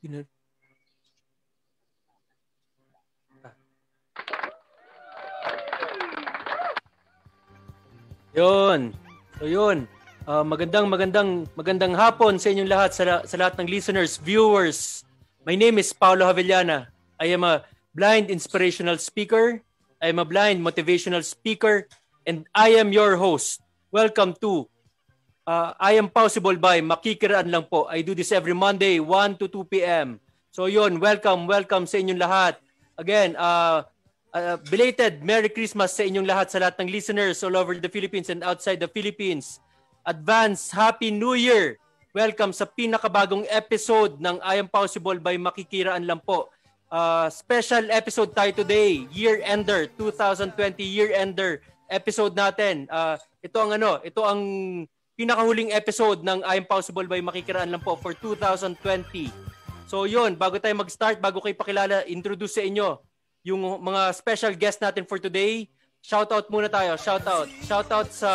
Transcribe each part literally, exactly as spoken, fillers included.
Yun. Yun. So yun. Uh, magandang magandang magandang hapon sa inyong lahat, sa, sa lahat ng listeners, viewers. My name is Paulo Javellana. I am a blind inspirational speaker. I am a blind motivational speaker, and I am your host. Welcome to uh, I Am Possible by Makikiraan Lang Po. I do this every Monday, one to two p.m. So yun, welcome, welcome sa inyong lahat. Again, uh, uh, belated Merry Christmas sa inyong lahat, sa lahat ng listeners all over the Philippines and outside the Philippines. Advance Happy New Year! Welcome sa pinakabagong episode ng I Am Possible by Makikiraan Lang Po. Uh, special episode tayo today, Year-Ender, twenty twenty Year-Ender episode natin. Uh, ito ang ano, ito ang pinakahuling episode ng I Am Possible by Makikiraan Lang Po for twenty twenty. So yun, bago tayo mag-start, bago kayo pakilala, introduce sa inyo yung mga special guest natin for today. Shoutout muna tayo, shoutout. Shoutout sa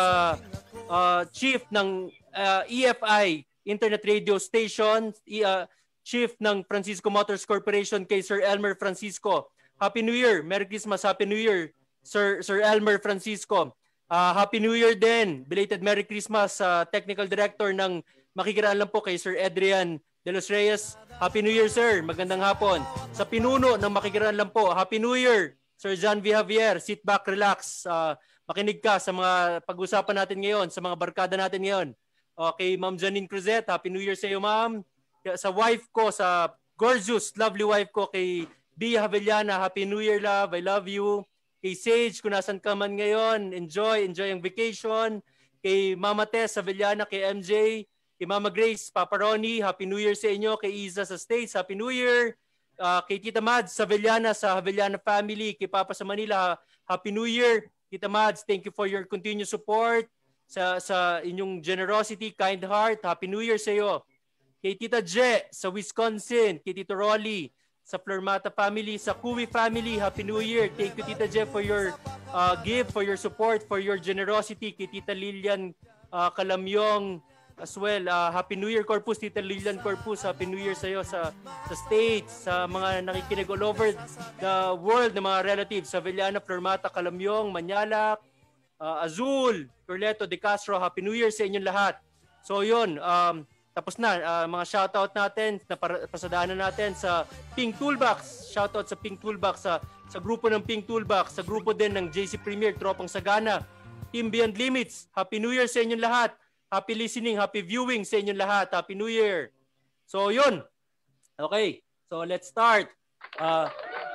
uh, chief ng uh, E F I Internet Radio Station, uh, chief ng Francisco Motors Corporation, kay Sir Elmer Francisco. Happy New Year, Merry Christmas, Happy New Year, Sir Sir Elmer Francisco. Uh, Happy New Year din, belated Merry Christmas sa uh, Technical Director ng Makikiraan Lang Po, kay Sir Adrian De Los Reyes. Happy New Year, sir. Magandang hapon. Sa pinuno ng Makikiraan Lang Po, Happy New Year, Sir John V. Javier. Sit back, relax. Uh, makinig ka sa mga pag-usapan natin ngayon, sa mga barkada natin ngayon. Okay, Ma'am Janine Cruzet, Happy New Year sa iyo, ma'am. Sa wife ko, sa gorgeous, lovely wife ko, kay Bia Javellana, Happy New Year, love. I love you. Kay Sage, kung nasan ka man ngayon, enjoy, enjoy ang vacation. Kay Mama Tess Javellana, kay M J, kay Mama Grace, Papa Ronnie, Happy New Year sa inyo. Kay Iza sa States, Happy New Year. Uh, kay Tita Mads Javellana sa Javellana family, kay Papa sa Manila, Happy New Year. Tita Mads, thank you for your continued support, sa sa inyong generosity, kind heart. Happy New Year sa iyo. Kay Tita Je sa Wisconsin, kay Tito Rolly sa Flormata family, sa Kuwi family, Happy New Year. Thank you, Tita Je, for your uh, gift, for your support, for your generosity. Kay Tita Lilian uh, Kalamyong as well, uh, Happy New Year, Corpus. Tita Lilian Corpus, Happy New Year sa iyo, sa, sa States, sa mga nakikinig all over the world na mga relatives, sa Villana, Flormata, Kalamyong, Manyalak, uh, Azul, Corleto, De Castro, Happy New Year sa inyong lahat. So yun, um, tapos na, uh, mga shoutout natin, na pasadaanan natin sa Pink Toolbox. Shoutout sa Pink Toolbox, sa, sa grupo ng Pink Toolbox, sa grupo din ng J C Premier, Tropang Sagana, Team Beyond Limits. Happy New Year sa inyong lahat. Happy listening, happy viewing sa inyong lahat. Happy New Year. So yun. Okay, so let's start. Uh,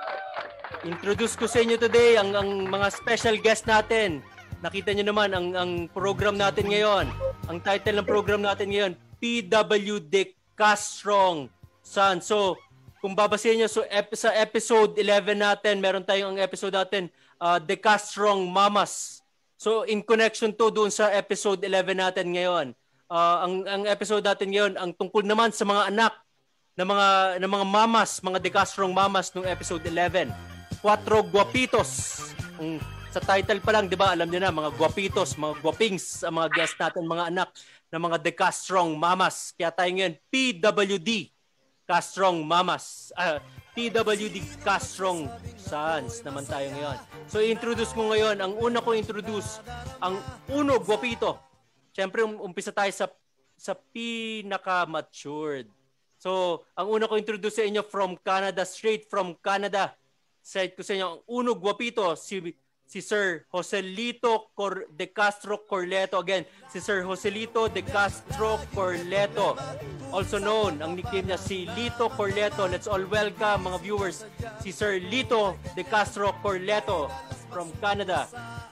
introduce ko sa inyo today ang, ang mga special guest natin. Nakita nyo naman ang, ang program natin ngayon. Ang title ng program natin ngayon, P W D Castrong Son. So, kung babasahin nyo, so ep- sa episode eleven natin, meron tayong ang episode natin, uh, De Castrong Mamas. So, in connection to doon sa episode eleven natin ngayon. Uh, ang, ang episode natin ngayon, ang tungkol naman sa mga anak ng mga, ng mga mamas, mga De Castrong Mamas nung episode eleven. Cuatro Guapitos. Ang, sa title pa lang, di ba, alam niyo na, mga guapitos, mga guapings, ang mga guest natin, mga anak ng mga De Castrong Mamas. Kaya tayo ngayon, P W D Castrong Mamas. Uh, P W D Castrong Sons naman tayo ngayon. So, introduce mo ngayon, ang una ko introduce, ang uno guapito. Siyempre, um, umpisa tayo sa, sa pinaka-matured. So, ang una ko introduce sa inyo from Canada, straight from Canada. Said ko sa inyo, ang uno guapito, si si Sir Joselito Cor- De Castro Corleto. Again, si Sir Joselito De Castro Corleto. Also known, ang nickname niya si Lito Corleto. Let's all welcome, mga viewers, si Sir Lito De Castro Corleto from Canada.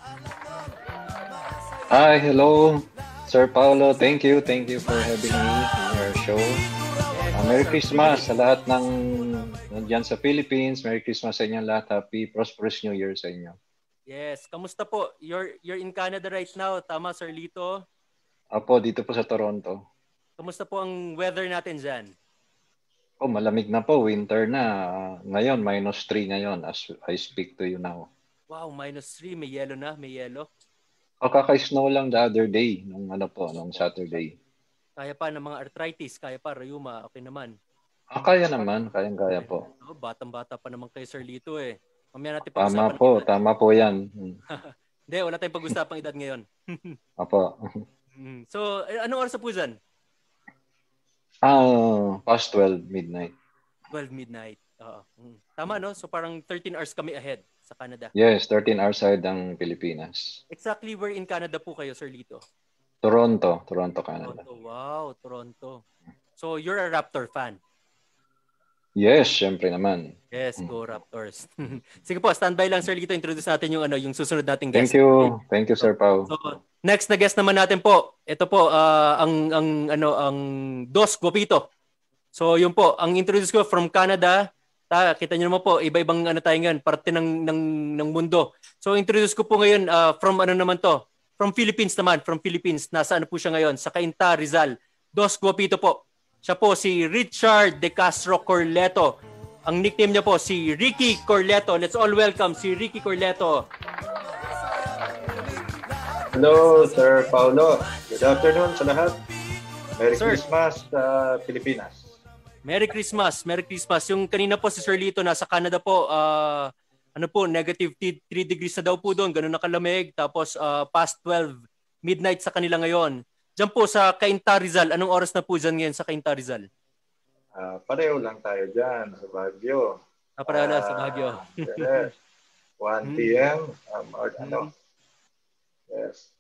Hi, hello, Sir Paulo. Thank you. Thank you for having me in your show. Uh, Merry Christmas sa lahat ng nandiyan sa Philippines. Merry Christmas sa inyo lahat. Happy, prosperous New Year sa inyo. Yes. Kamusta po? You're you're in Canada right now. Tama, Sir Lito? Apo, dito po sa Toronto. Kamusta po ang weather natin dyan? Oh, malamig na po. Winter na. Uh, ngayon, minus three ngayon as I speak to you now. Wow, minus three. May yellow na. May yellow. O, kaka-snow lang the other day. Nung ano po, nung Saturday. Kaya pa ng mga arthritis. Kaya pa, rheuma. Okay naman. Ah, kaya naman. Kayang-kaya po. Oh, batang-bata pa naman kay Sir Lito eh. Mamaya natin Tama pag-usapan. po. Tama po yan. Hindi, wala tayong pag-usapang edad ngayon. Apo. So, anong oras na po dyan? Ah, past twelve midnight. twelve midnight. Oo. Tama, no? So, parang thirteen hours kami ahead sa Canada. Yes, thirteen hours ahead ang Pilipinas. Exactly where in Canada po kayo, Sir Lito? Toronto. Toronto, Canada. Toronto. Wow, Toronto. So, you're a Raptor fan? Yes, syempre naman. Yes, go Raptors. Sige po, standby lang Sir Lito, introduce natin yung ano, yung susunod nating guest. Thank you. Thank you, Sir Pao. So, next na guest naman natin po. Ito po uh, ang ang ano ang Dos Guapito. So, yun po, ang introduce ko from Canada. Ta, kita niyo naman po, iba-ibang ano tayo ngayon, parte ng ng ng mundo. So, introduce ko po ngayon uh, from ano naman to? From Philippines naman, from Philippines. Nasa ano po siya ngayon? Sa Cainta, Rizal. Dos Guapito po. Siya po si Richard De Castro Corleto. Ang nickname niya po si Ricky Corleto. Let's all welcome si Ricky Corleto. Hello, Sir Paulo. Good afternoon sa lahat. Merry Sir. Christmas sa Pilipinas. Merry Christmas. Merry Christmas. Yung kanina po si Sir Lito nasa Canada po, uh, ano po, negative three degrees na daw po doon. Ganun na kalamig. Tapos uh, past twelve midnight sa kanila ngayon. Diyan po sa Cainta, Rizal. Anong oras na po dyan ngayon sa Cainta, Rizal? Uh, pareho lang tayo dyan sa Baguio. Ah, pareho lang sa Baguio. Yes. one p.m. Um, or ano. Yes.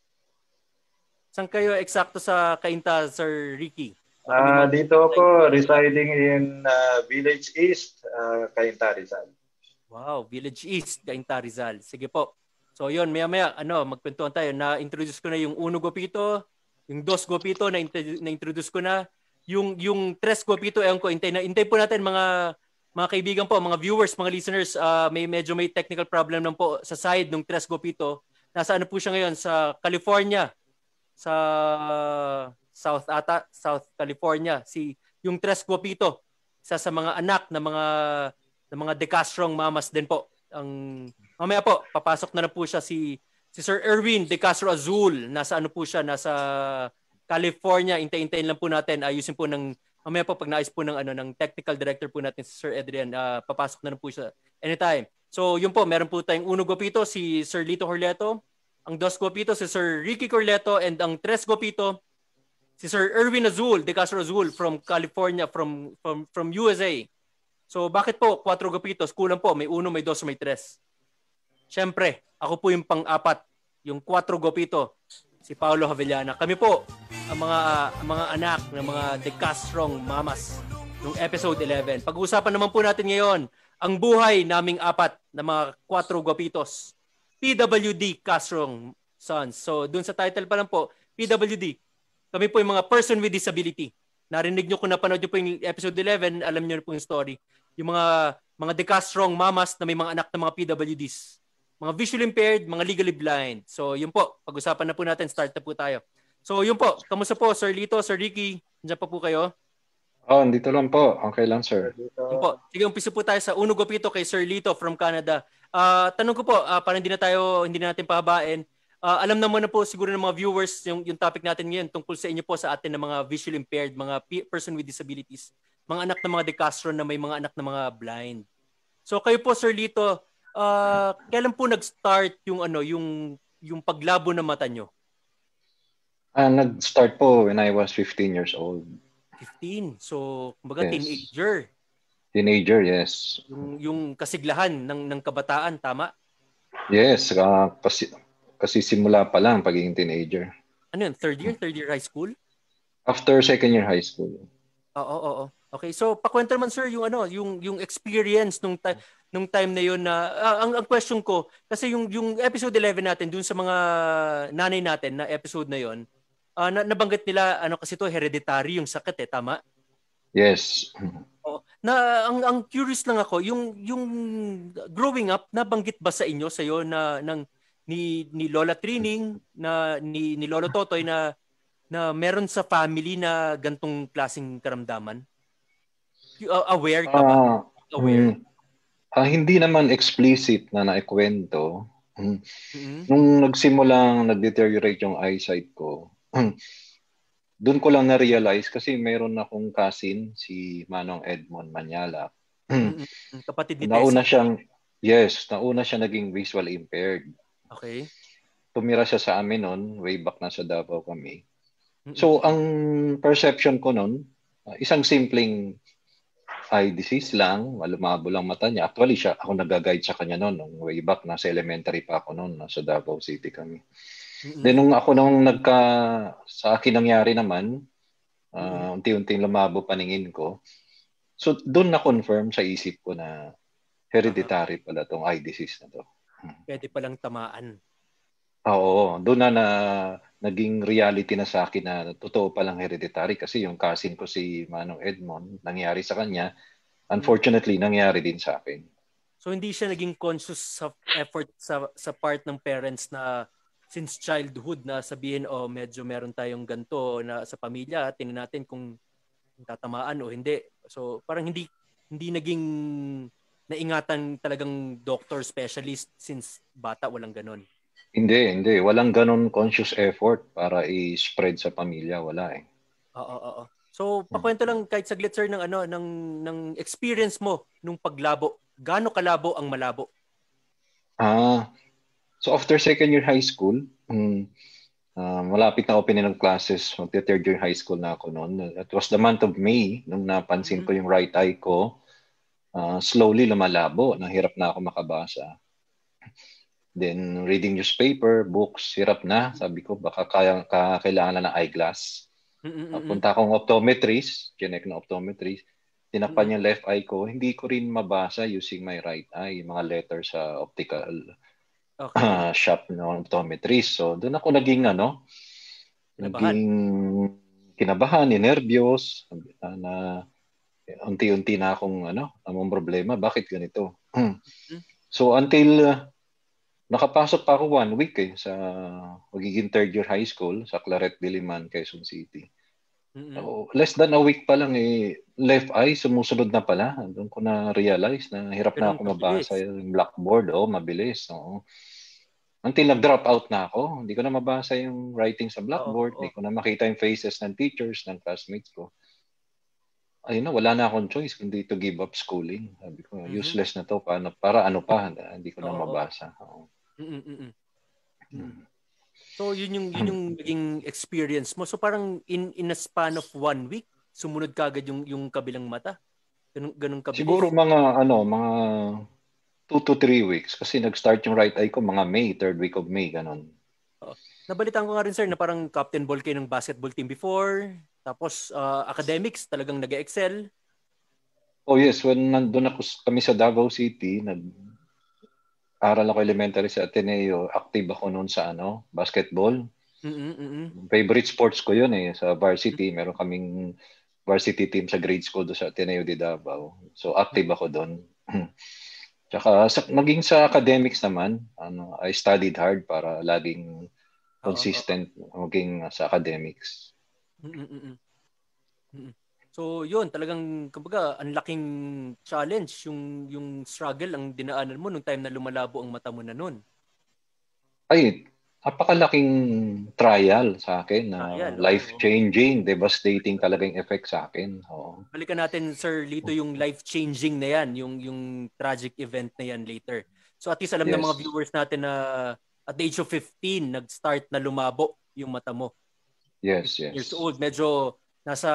Saan kayo eksakto sa Cainta, Sir Ricky? Uh, dito ako, residing in uh, Village East, uh, Cainta, Rizal. Wow, Village East, Cainta, Rizal. Sige po. So yun, maya-maya, ano, magkwentuhan tayo. Na-introduce ko na yung Uno Guapito, yung Dos Guapito, na-introduce ko na. Yung yung Tres Guapito, ewan ko, intay na. Intay po natin mga mga kaibigan po, mga viewers, mga listeners, uh, may medyo may technical problem lang po sa side ng Tres Guapito. Nasa ano po siya ngayon? Sa California. Sa South ata, South California. Si yung Tres Guapito, isa sa mga anak ng mga ng mga De Castrong mamas din po. Ang mamaya po, papasok na na po siya si si Sir Erwin De Castro Azul. Nasa ano po siya? Nasa California. Intay-intayin lang po natin. Ayusin po ng mamaya po pag naayos po ng ano ng technical director po natin si Sir Adrian. Uh, papasok na na po siya anytime. So, yun po, meron po tayong Uno Guapito, si Sir Lito Corleto. Ang Dos Guapito, si Sir Ricky Corleto. And ang Tres Guapito, si Sir Erwin Azul, De Castro Azul from California, from from from U S A. So, bakit po Cuatro Guapitos? Kulang po, may uno, may dos, may tres. Siyempre, ako po yung pang-apat, yung Cuatro Guapito, si Paulo Javellana. Kami po, ang mga ang mga anak ng mga De Castrong mamas ng episode eleven. Pag-uusapan naman po natin ngayon ang buhay naming apat na mga Cuatro Guapitos. P W D Castrong Sons. So, dun sa title pa lang po, P W D. Kami po yung mga person with disability. Narinig nyo kung napanood nyo po yung episode eleven, alam nyo po yung story. Yung mga mga De Castrong mamas na may mga anak na mga P W Ds. Mga visually impaired, mga legally blind. So, yun po. Pag-usapan na po natin. Start na po tayo. So, yun po. Kamusta po, Sir Lito, Sir Ricky? Nandiyan pa po kayo? Oh, dito lang po. Okay lang, sir. Yun po. Sige, umpisa po tayo sa Uno Guapito kay Sir Lito from Canada. Uh, tanong ko po, uh, para hindi na tayo, hindi na natin pahabain, uh, alam naman na po siguro ng mga viewers yung, yung topic natin ngayon tungkol sa inyo po sa atin ng mga visually impaired, mga p- person with disabilities, mga anak ng mga De Castro na may mga anak ng mga blind. So, kayo po, Sir Lito, Uh, kailan po nag-start yung ano yung yung paglabo ng mata nyo? Ah, nag-start po when I was fifteen years old. fifteen. So, kumbaga Yes. teenager. Teenager, yes. Yung yung kasiglahan ng ng kabataan, tama? Yes, uh, kasi kasi simula pa lang pagiging teenager. Ano yun? Third year? Third year high school? After second year high school. Oo, oo, oo. Okay, so pakwento naman sir yung ano, yung yung experience nung ta- nung time na yun na uh, ang ang question ko kasi yung yung episode eleven natin dun sa mga nanay natin na episode na yon, uh, na, nabanggit nila ano kasi to hereditary yung sakit eh, tama? Yes. Oh, na ang ang curious lang ako, yung yung growing up nabanggit ba sa inyo sa iyo na ng ni ni Lola Trining na ni ni Lolo Totoy na na meron sa family na gantong klaseng karamdaman? Uh, aware ka ba? Uh, Aware? Mm, uh, hindi naman explicit na naikwento. Mm-hmm. Nung nagsimulang nag-deteriorate yung eyesight ko, doon ko lang na-realize kasi meron akong cousin, si Manong Edmond Manyala. Mm-mm. Kapatid ni Nauna Tessie. siyang, yes, nauna siya naging visual impaired. Okay. Tumira siya sa amin noon, way back na sa Davao kami. Mm-mm. So, ang perception ko noon, uh, isang simpleng eye disease lang, lumabo lang mata niya. Actually, siya, ako nag-guide sa kanya noon, nung way back, nasa elementary pa ako noon, nasa Davao City kami. Mm-mm. Then, nung ako nung nagka, sa akin nangyari naman, uh, unti-unting lumabo paningin ko. So, doon na-confirm sa isip ko na hereditary pala tong eye disease na to. Pwede palang tamaan. Oo, doon na, na naging reality na sa akin na totoo palang hereditary kasi yung cousin ko si Manong Edmond, nangyari sa kanya. Unfortunately, nangyari din sa akin. So hindi siya naging conscious sa effort sa sa part ng parents na since childhood na sabihin oh medyo meron tayong ganto na sa pamilya, tingnan natin kung tatamaan o hindi. So parang hindi hindi naging naingatan talagang doctor specialist since bata walang ganon. Hindi, hindi. Walang ganon conscious effort para i-spread sa pamilya. Wala eh. Oo, oo. So, pakwento lang kahit saglit sir ng ano ng ng experience mo nung paglabo. Gaano kalabo ang malabo? Ah, so after second year high school, um, uh, malapit na opening ng classes, magte-third year high school na ako noon. It was the month of May nung napansin mm-hmm. ko yung right eye ko. Uh, slowly lumalabo. Nahirap na ako makabasa. Then, reading newspaper, books, hirap na. Sabi ko, baka kaya, kailangan na ng eyeglass. Uh, punta akong optometrist, chinek na optometrist. Tinakpan yung left eye ko. Hindi ko rin mabasa using my right eye. Mga letters sa optical okay. uh, shop ng optometrist. So, doon ako naging, ano, kinabahan. naging kinabahan, nervyos, uh, na unti-unti na akong, ano, among problema. Bakit ganito? So, until... Uh, nakapasok pa ako one week eh sa magiging third year high school sa Claret Diliman, Quezon City. Mm-hmm. So, less than a week pa lang eh, left eye, sumusunod na pala. Doon ko na realize na hirap Pero na ako mabasa yung blackboard. Oh, mabilis. Oo. Until nag-drop out na ako, hindi ko na mabasa yung writing sa blackboard. Oh, oh. Hindi ko na makita yung faces ng teachers, ng classmates ko. Ayun na, wala na akong choice kundi to give up schooling. Sabi ko, mm-hmm. useless na to. Paano, para ano pa, hindi ko na oh, mabasa. Oo. Mm-mm. Mm-mm. So yun yung yun yung naging experience mo. So parang in in a span of one week, sumunod kagad yung yung kabilang mata. Ganun ganun kabilis. Siguro mga ano, mga two to three weeks kasi nag-start yung right eye ko mga May, third week of May, ganun. Uh, nabalitaan ko nga rin sir na parang captain ball kayo ng basketball team before. Tapos uh, academics talagang nag-excel. Oh yes, when nandun ako kami sa Davao City, nag aral ako elementary sa Ateneo, active ako noon sa ano, basketball. Mm-mm. Favorite sports ko yun eh. Sa varsity, meron kaming varsity team sa grade school do sa Ateneo de Davao. So active ako doon. Tsaka sa, maging sa academics naman, ano, I studied hard para laging consistent oh, oh. maging sa academics. Mm-mm. Mm-mm. So, yun, talagang, kumbaga, ang laking challenge, yung yung struggle ang dinaanan mo nung time na lumalabo ang mata mo na nun. Ay, napakalaking trial sa akin na trial, life-changing, oh. devastating talagang effect sa akin. Oh. Balikan natin, Sir Lito, yung life-changing na yan, yung, yung tragic event na yan later. So, at least alam yes. ng mga viewers natin na at the age of fifteen, nag-start na lumabo yung mata mo. Yes, yes. Years old, medyo... nasa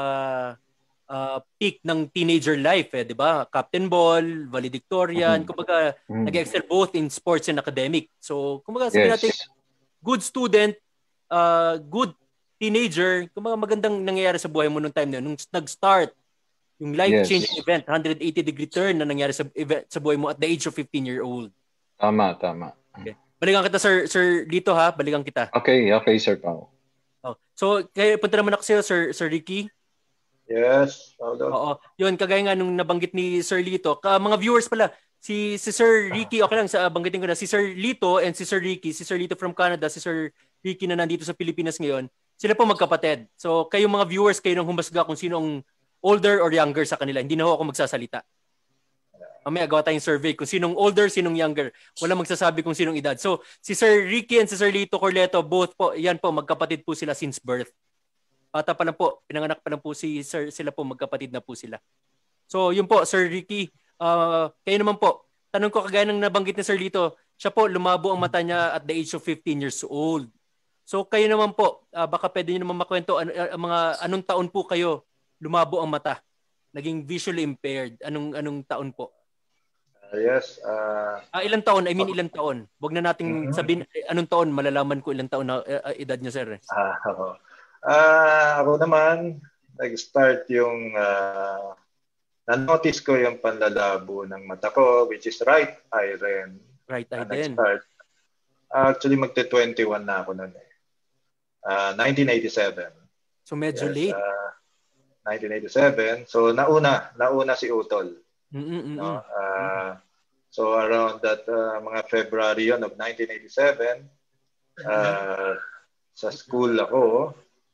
uh, peak ng teenager life eh, 'di ba? Captain ball, valedictorian, mm-hmm. kumbaga mm-hmm. nag-excel both in sports and academic. So, kumbaga sabihin yes. natin good student, uh, good teenager, kumbaga magandang nangyayari sa buhay mo nung time na yun, nung nag-start yung life-changing yes. event, one hundred eighty degree turn na nangyari sa event, sa buhay mo at the age of fifteen year old. Tama, tama. Okay. Balikan kita sir, sir dito ha, balikan kita. Okay, okay Sir Pao. Oh. So, kaya punta naman ako sa'yo, Sir, Sir Ricky. Yes. Paulo. Oo. Yun, kagaya nga nung nabanggit ni Sir Lito. Ka, mga viewers pala, si, si Sir Ricky, okay lang, sa, banggitin ko na, si Sir Lito and si Sir Ricky, si Sir Lito from Canada, si Sir Ricky na nandito sa Pilipinas ngayon, sila po magkapatid. So, kayong mga viewers, kayo nang humasga kung sino ang older or younger sa kanila. Hindi na ako magsasalita. Mamaya gawa tayong survey kung sinong older, sinong younger. Wala magsasabi kung sinong edad. So, si Sir Ricky and si Sir Lito Corleto, both po, yan po, magkapatid po sila since birth. Bata pa lang po, pinanganak pa lang po si Sir, sila po, magkapatid na po sila. So yun po, Sir Ricky, uh, kayo naman po, tanong ko kagaya ng nabanggit ni Sir Lito, siya po lumabo ang mata niya at the age of fifteen years old. So kayo naman po, uh, baka pwede niyo naman makwento an- uh, mga anong taon po kayo lumabo ang mata? Naging visually impaired. Anong anong taon po? Uh, yes. Uh, ah, ilang taon? I mean ilang taon? Huwag na nating mm-hmm. sabihin eh, anong taon, malalaman ko ilang taon na uh, edad niya, sir. Ah, uh, uh, ako naman, nag-start yung uh, na-notice ko yung panlalabo ng mata ko, which is right eye rin. Right eye uh, din. Nag-start. Uh, actually, magte-twenty-one na ako noon eh. Uh, nineteen eighty-seven. So medyo yes, late. Uh, nineteen eighty-seven. So nauna, nauna si Utol. Mm-mm-mm. No? Uh, so around that uh, mga February yon of nineteen eighty-seven, uh, sa school ako,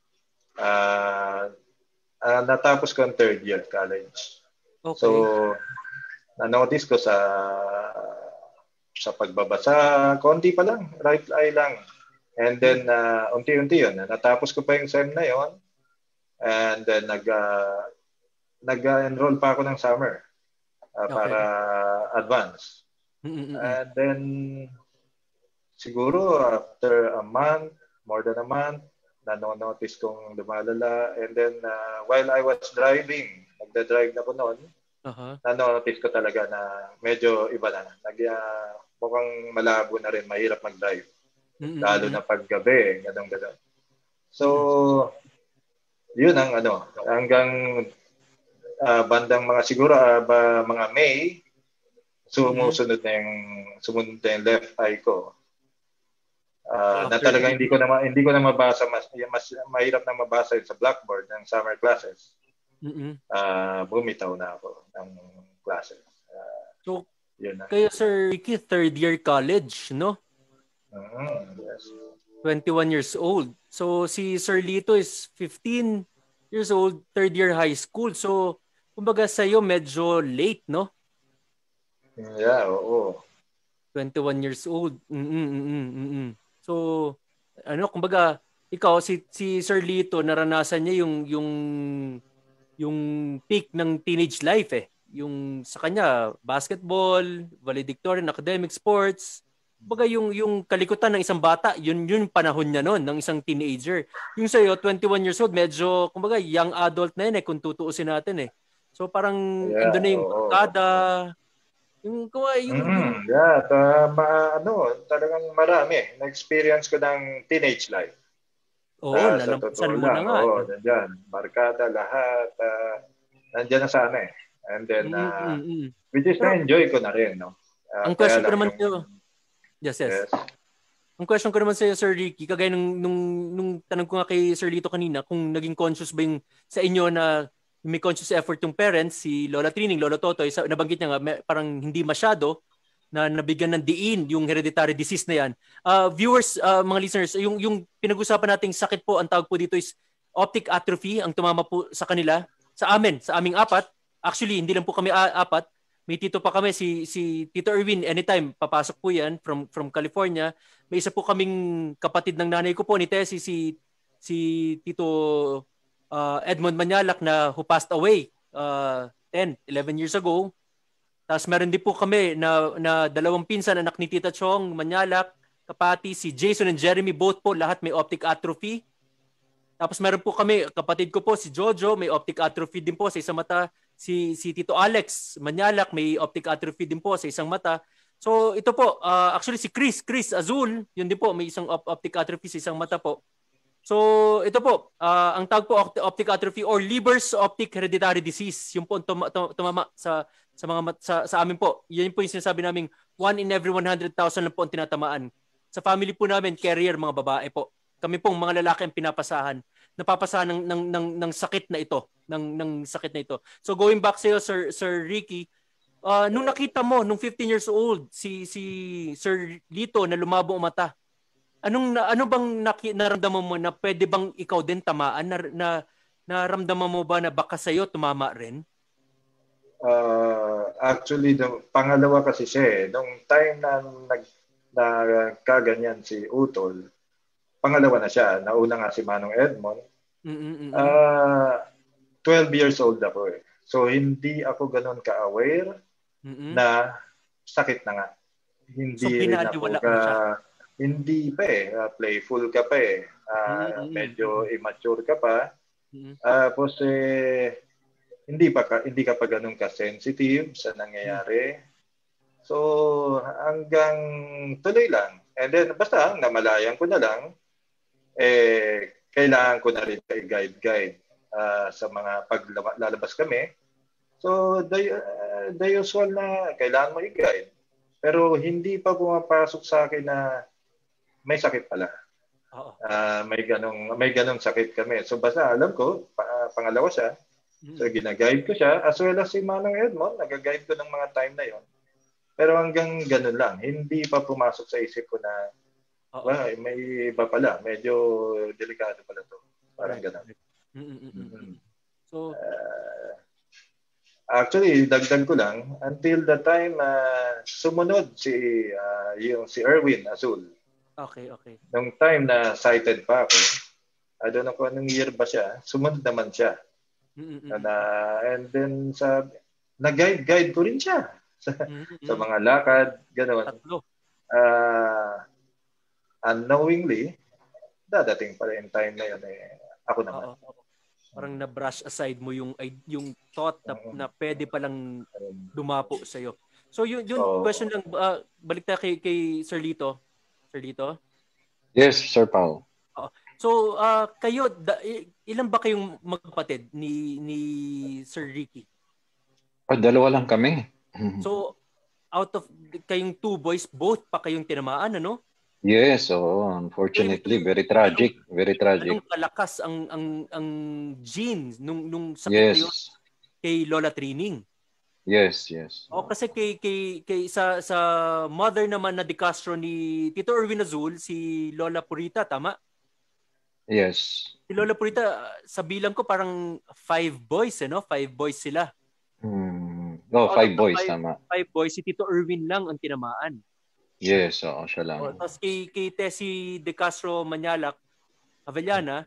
uh, uh, natapos ko ang third year college. Okay. So na-notice ko sa sa pagbabasa, konti pa lang, right eye lang. And then, uh, unti-unti yun. Natapos ko pa yung SEM na yon. And then, nag, uh, nag-enroll pa ako ng summer uh, okay. para advance. Mm-mm-mm. And then, siguro, after a month, more than a month, nanonotice kong lumalala. And then, uh, while I was driving, nagda-drive na ko noon, uh-huh. nanonotice ko talaga na medyo iba na. Nag, uh, mukhang malabo na rin, mahirap mag-drive. Mm-hmm. Lalo na paggabi, ganun-ganun. So, yun ang ano, hanggang uh, bandang mga siguro, uh, ba, mga May, sumusunod na yung, sumunod na yung left eye ko. Uh, na talaga hindi ko na, hindi ko na mabasa, mas, mas mahirap na mabasa yun sa blackboard ng summer classes. Mm-hmm. Uh, bumitaw na ako ng classes. Uh, so, yun na. Kayo, Sir Ricky, third year college, no? Mm, yes. twenty-one years old. So si Sir Lito is fifteen years old, third year high school. So kumbaga sa iyo medyo late, no? Yeah, oo. twenty-one years old. Mm-mm-mm-mm. So ano, kumbaga ikaw si si Sir Lito naranasan niya yung yung yung peak ng teenage life eh. Yung sa kanya basketball, valedictorian, academic sports. Baga yung yung kalikutan ng isang bata, yun yun panahon niya noon ng isang teenager. Yung sa iyo twenty-one years old, medyo kumbaga young adult na yun eh kung tutuusin natin eh. So parang yeah, ando na yung oh, kada yung kuha yung, mm, yung yeah, ta, ma, ano, talagang marami. Na-experience ko ng teenage life. Oo, uh, nalampasan mo na nga. Oo, nandiyan. Barkada, lahat. Uh, nandiyan na sana eh. And then, uh, mm-hmm. which is Pero, na-enjoy ko na rin, no? Uh, ang question ko naman yung, sa'yo, yes, yes. yes. Ang question ko naman sa'yo, Sir Ricky, kagaya nung, nung, nung tanong ko nga kay Sir Lito kanina, kung naging conscious ba yung sa inyo na may conscious effort yung parents, si Lola Trining, Lola Totoy, sa, nabanggit niya nga, may, parang hindi masyado, na nabigyan ng diin yung hereditary disease na yan. Uh, viewers, uh, mga listeners, yung, yung pinag-usapan nating sakit po, ang tawag po dito is optic atrophy, ang tumama po sa kanila. Sa amin, sa aming apat, actually, hindi lang po kami a- apat, may tito pa kami, si, si Tito Erwin, anytime, papasok po yan from, from California. May isa po kaming kapatid ng nanay ko po, ni Tessie, si, si Tito uh, Edmond Manyalak na who passed away uh, ten, eleven years ago. Tapos meron din po kami na, na dalawang pinsan, anak ni Tita Chong, Manyalak, kapati, si Jason and Jeremy, both po, lahat may optic atrophy. Tapos meron po kami, kapatid ko po, si Jojo, may optic atrophy din po sa isang mata. Si, si Tito Alex Manyalak, may optic atrophy din po sa isang mata. So ito po, uh, actually si Chris, Chris Azul, yun din po, may isang op- optic atrophy sa isang mata po. So ito po, uh, ang tawag po optic atrophy or Leber's optic hereditary disease, yung po tum- tum- tumama sa sa mga sa, sa amin po. Yan po yung sinasabi naming one in every one hundred thousand lang po ang tinatamaan. Sa family po namin, carrier mga babae po. Kami pong mga lalaki ang pinapasahan, napapasahan ng ng ng, ng sakit na ito, ng ng sakit na ito. So going back sa iyo, Sir Sir Ricky, uh, nung nakita mo nung fifteen years old si si Sir Lito na lumabo ang mata. Anong ano bang naki, naramdaman mo na pwede bang ikaw din tamaan na, na naramdaman mo ba na baka sa iyo tumama rin? Uh, actually, the pangalawa kasi siya eh. Nung time na, nag, na kaganyan si Utol, pangalawa na siya. Nauna nga si Manong Edmond. Mm-mm. Uh, twelve years old ako eh. So, hindi ako ganun ka-aware Mm-mm. na sakit na nga. So, Hindi rin ako binaliwala ka... mo siya? Hindi pa eh. Uh, playful ka pa eh. Uh, Mm-mm. medyo immature ka pa. Mm-mm. Tapos eh, hindi pa ka, hindi ka pa ganun ka-sensitive sa nangyayari. So, hanggang tuloy lang. And then, basta, namalayan ko na lang, eh, kailangan ko na rin i-guide-guide uh, sa mga paglalabas kami. So, the, uh, the usual na kailangan mo i-guide. Pero hindi pa pumapasok sa akin na may sakit pala. Oo. Uh, may ganong may ganong sakit kami. So, basta alam ko, pa, pangalawa siya. So, gina-guide ko siya. As well as si Manang Edmond, nag-guide ko ng mga time na yon. Pero hanggang ganun lang. Hindi pa pumasok sa isip ko na well, may iba pala. Medyo delikado pala to. Parang ganun. Mm-hmm. So, uh, actually, dagdag ko lang, until the time uh, sumunod si uh, yung si Erwin Azul. Okay, okay. Nung time na cited pa ako, I don't know kung anong year ba siya, sumunod naman siya. Mm-hmm. And, uh, and then, sa, nag-guide-guide ko rin siya sa, mm-hmm. sa mga lakad, gano'n. Tatlo. Uh, unknowingly, dadating pa rin time na yun eh, ako naman. Oo. Parang na-brush aside mo yung yung thought na, na pwede palang dumapo sa'yo. So yun, yun oh. question lang, uh, balik tayo kay, kay Sir Lito. Sir Lito? Yes, Sir Paul. Uh, so uh, kayo, da, ilan ba kayong magkapatid ni, ni Sir Ricky? Oh, dalawa lang kami. So out of kayong two boys, both pa kayong tinamaan, ano? Yes, oh, unfortunately, very tragic, very tragic. Anong kalakas ang ang ang gene nung nung sakit yes. na yun kay Lola Trining? Yes, yes. O kasi kay kay kay sa sa mother naman na De Castro ni Tito Erwin Azul, si Lola Purita, tama? Yes. Si Lola Purita, sa bilang ko parang five boys, eh, no? Five boys sila. Hmm. No, five boys, five, tama. Five boys, si Tito Erwin lang ang tinamaan. Yes, oo, siya lang. O, tapos kay, kay Tessie De Castro Manyalak, Avellana,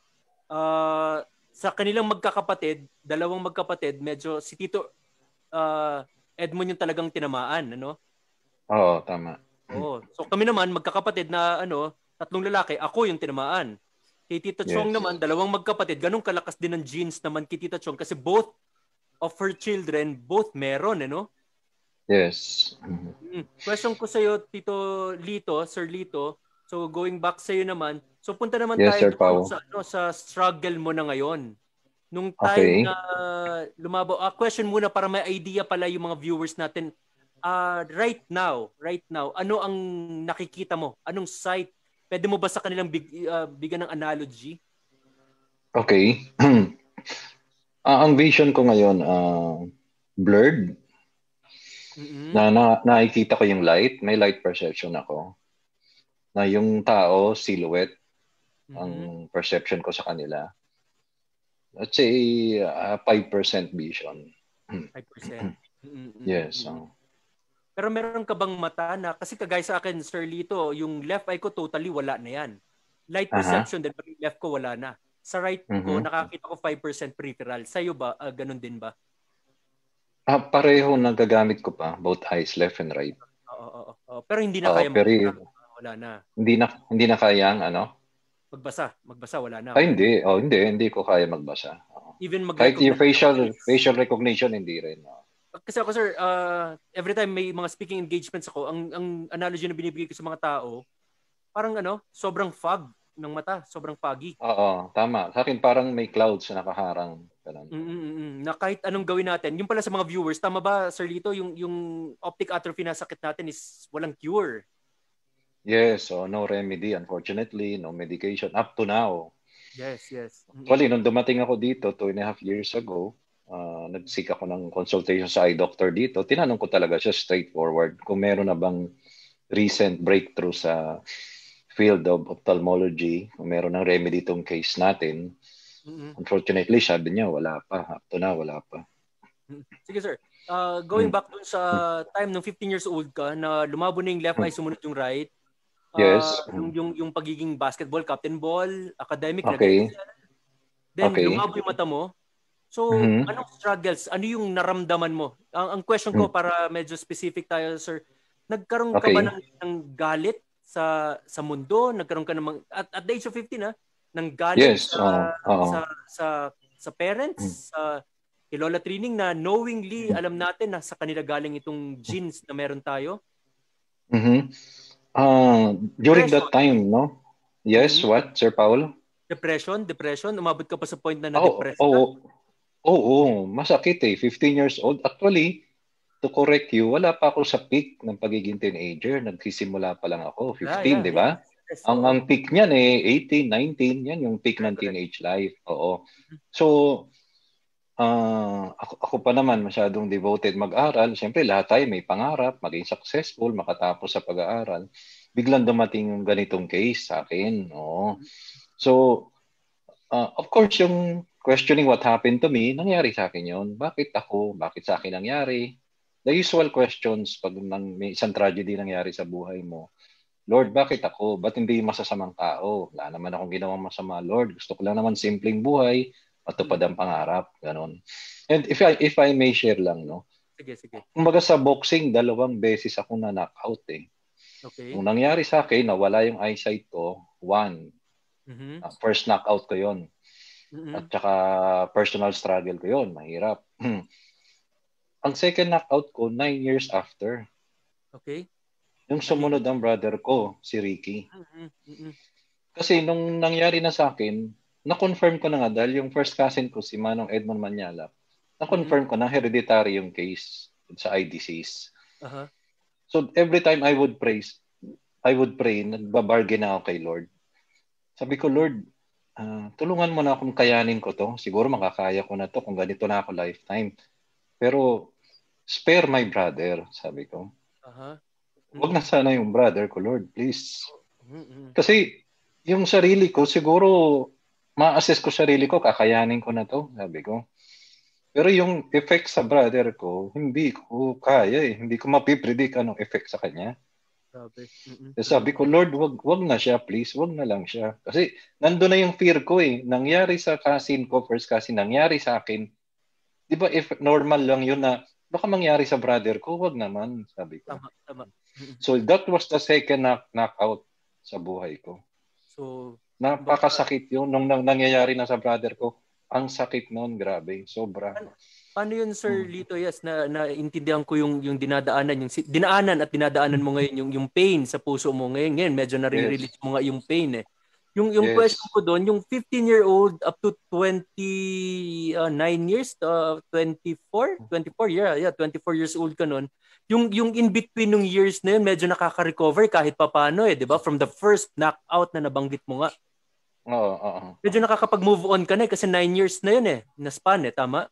uh, sa kanilang magkakapatid, dalawang magkapatid, medyo si Tito uh, Edmond yung talagang tinamaan, ano? Oo, tama. Oo. So kami naman, magkakapatid na ano, tatlong lalaki, ako yung tinamaan. Kay Tita Chong yes. naman, dalawang magkapatid, ganun kalakas din ng genes naman kay Tita Chong kasi both of her children, both meron, ano? Yes. Mm-hmm. Question ko sa iyo, Tito Lito, Sir Lito. So going back sa iyo naman, so punta naman yes, tayo sir, sa ano sa struggle mo na ngayon. Nung time okay. na lumabaw, ah, question muna para may idea pala yung mga viewers natin. Uh, right now, right now, ano ang nakikita mo? Anong site? Pwede mo ba sa kanilang big, uh, bigyan ng analogy? Okay. uh, ang vision ko ngayon, uh, blurred. Mm-hmm. Na, na nakikita ko yung light, may light perception ako. Na yung tao, silhouette, mm-hmm. ang perception ko sa kanila. Let's say uh, five percent vision. five percent. Mm-hmm. Yes. So. Pero meron ka bang mata na, kasi kagaya sa akin, Sir Lito, yung left eye ko totally wala na yan. Light perception, uh-huh. din, yung left ko wala na. Sa right mm-hmm. ko, nakakita ko five percent peripheral. Sa'yo ba, uh, ganun din ba? Ah, pareho nagagamit ko pa, both eyes, left and right. Oo, oo, oo. Pero hindi na Oo, kaya pero, magbasa, wala na. Hindi na hindi na kaya ang ano? Magbasa, magbasa wala na. Ay, hindi. Oh, hindi, hindi ko kaya magbasa. Oh. Even mag kahit yung facial facial recognition hindi rin. Oh. Kasi ako sir, uh, every time may mga speaking engagements ako, ang ang analogy na binibigay ko sa mga tao, parang ano, sobrang fog ng mata, sobrang foggy. Oo, tama. Sa akin parang may clouds na nakaharang. Mm-mm-mm. Na kahit anong gawin natin, yung pala sa mga viewers, tama ba Sir Lito, yung yung optic atrophy na sakit natin is walang cure? Yes, so no remedy unfortunately, no medication up to now. Yes, yes. Mm-hmm. Actually, nung dumating ako dito two and a half years ago, uh, nag-seek ako ng consultation sa eye doctor dito. Tinanong ko talaga siya straightforward kung meron na bang recent breakthrough sa field of ophthalmology, kung meron ng remedy itong case natin. Mm-hmm. Unfortunately, sabi niya, wala pa. Up to now, wala pa. Sige, sir. Uh, going mm-hmm. back dun sa time nung fifteen years old ka, na lumabo na yung left eye, sumunod yung right. Uh, yes. Yung, yung, yung pagiging basketball, captain ball, academic. Okay. Then Okay. lumabo yung mata mo. So, Mhm. anong struggles? Ano yung naramdaman mo? Ang, ang question ko, Mm. para medyo specific tayo, sir, nagkaroon ka ba Okay. ng, ng galit sa sa mundo? Nagkaroon ka ng, at, at the age of fifteen, ha? Ng galit Yes. sa, Oo. Oo. sa, sa, sa Mm. parents, sa kay Lola Trining, na knowingly, Mm. alam natin na sa kanila galing itong genes na meron tayo? Mhm. Ah, during Depression. that time, no? Yes, Mhm. what, Sir Paolo? Depression? Depression? Umabot ka pa sa point na Oh, na-depress ka? oh, oo, masakit eh. fifteen years old. Actually, to correct you, wala pa ako sa peak ng pagiging teenager. Nagsisimula pa lang ako, Yeah, fifteen, yeah, di yeah. ba? Yes, Ang oo. ang peak niyan eh eighteen, nineteen, yan yung peak ng Correct, correct. teenage life. Oo. So, ah ako, ako pa naman masyadong devoted mag-aral. Siyempre, lahat tayo may pangarap, maging successful, makatapos sa pag-aaral. Biglang dumating yung ganitong case sa akin. Oo. So, uh, of course, yung questioning what happened to me, nangyari sa akin yun. Bakit ako? Bakit sa akin nangyari? The usual questions pag nang, may isang tragedy nangyari sa buhay mo. Lord, bakit ako? Ba't hindi masasamang tao? Wala naman akong ginawang masama, Lord. Gusto ko lang naman simpleng buhay, matupad ang pangarap, ganon. And if I if I may share lang, no. Sige, sige. Kumbaga sa boxing, dalawang beses ako na knockout eh. Okay. Nung nangyari sa akin, nawala yung eyesight ko, one. Mhm. Uh, first knockout ko yon. Mhm. At saka personal struggle ko yon, mahirap. Ang second knockout ko, nine years after. Okay. Yung sumunod ang brother ko, si Ricky. Mhm. Mhm. Kasi nung nangyari na sa akin, na-confirm ko na nga dahil yung first cousin ko, si Manong Edmond Manyala, na-confirm ko na hereditary yung case sa eye disease. Aha. So every time I would pray, I would pray, nagbabargain ako kay Lord. Sabi ko, Lord, uh, tulungan mo na akong kayanin ko to. Siguro makakaya ko na to kung ganito na ako lifetime. Pero spare my brother, sabi ko. Aha. Huwag na sana yung brother ko, Lord, please. Mhm. Kasi yung sarili ko, siguro ma-assess ko sarili ko, kakayanin ko na to, sabi ko. Pero yung effect sa brother ko, hindi ko kaya eh. Hindi ko mapipredict anong effect sa kanya. Sabi. Mhm. Sabi ko, Lord, wag, wag na siya, please. Wag na lang siya. Kasi nandun na yung fear ko eh. Nangyari sa cousin ko, first cousin, nangyari sa akin. Di ba if normal lang yun na baka mangyari sa brother ko, wag naman, sabi ko. Tama, tama. Mhm. So that was the second knock, knockout sa buhay ko. So, napakasakit yun nung nang, nangyayari na sa brother ko. Ang sakit noon, grabe, sobra. Paano yun, Sir Hmm. Lito? Yes, na naintindihan ko yung yung dinadaanan, yung si- dinaanan at dinadaanan mo ngayon, yung yung pain sa puso mo ngayon. Ngayon medyo nare-release mo nga yung pain eh. Yung yung Yes. question ko doon, yung fifteen-year-old up to twenty-nine years, uh, twenty-four, twenty-four, yeah, yeah, twenty-four years old ka noon. Yung yung in between ng years na yun, medyo nakaka-recover kahit papaano eh, 'di ba? From the first knockout na nabanggit mo nga. Oo, oo. Medyo nakakapag-move on ka na eh, kasi nine years na yun eh, na span eh, tama?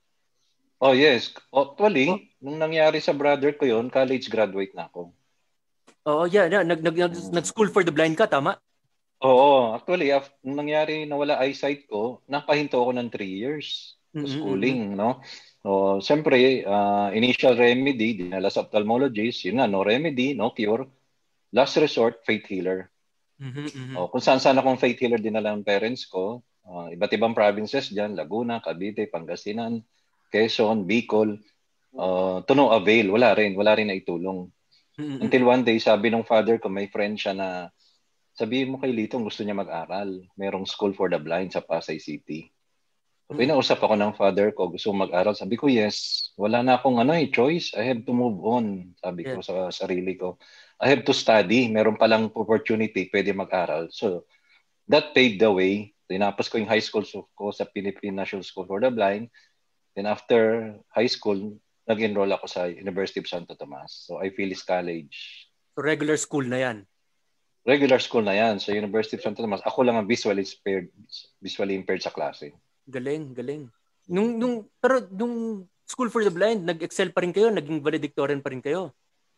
Oh, yes. Actually, oh. nung nangyari sa brother ko yon, college graduate na ako. Oo, yeah, yeah. Nag, nag, nag, nag-school for the blind ka, tama? Oo, actually, after, nung nangyari nawala eyesight ko, napahinto ako ng three years mm-hmm. schooling, no? So, siyempre, uh, initial remedy, dinala sa ophthalmologist, yun nga, no remedy, no cure. Last resort, faith healer. Mm-hmm, mm-hmm. O, kung saan-saan akong faith healer dinala ng parents ko, uh, iba't ibang provinces dyan, Laguna, Cavite, Pangasinan, Quezon, Bicol, uh, to no avail, wala rin, wala rin na itulong. Mm-hmm. Until one day, sabi ng father ko, may friend siya na, sabihin mo kay Litong gusto niya mag-aral. Merong school for the blind sa Pasay City. So, pinausap ako ng father ko, gusto mag-aral. Sabi ko, yes, wala na akong ano, eh, choice. I have to move on, sabi yeah. ko sa sarili ko. I have to study. Meron palang opportunity, pwede mag-aral. So, that paved the way. Tinapos ko yung high school ko sa Philippine National School for the Blind. Then after high school, nag-enroll ako sa University of Santo Tomas. So, I Phillies College. So, regular school na yan? Regular school na yan. So, University of Santo Tomas. Ako lang ang visually impaired, visually impaired sa klase. Galing, galing. Nung, nung, pero nung School for the Blind, nag-excel pa rin kayo? Naging valedictorian pa rin kayo?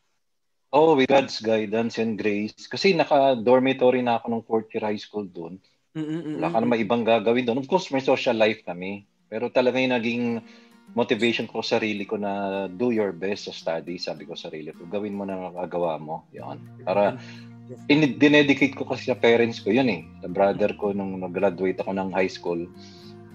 Oh, with God's guidance and grace. Kasi naka-dormitory na ako nung fourth year high school doon. Mm-mm-mm. Wala ka naman ibang gagawin doon. Of course, may social life kami. Pero talaga yung naging motivation ko sarili ko na do your best sa study. Sabi ko sarili ko, gawin mo na magagawa mo. Yan. Para in- dinedicate ko kasi sa parents ko yun eh. Sa brother ko nung nag-graduate ako ng high school.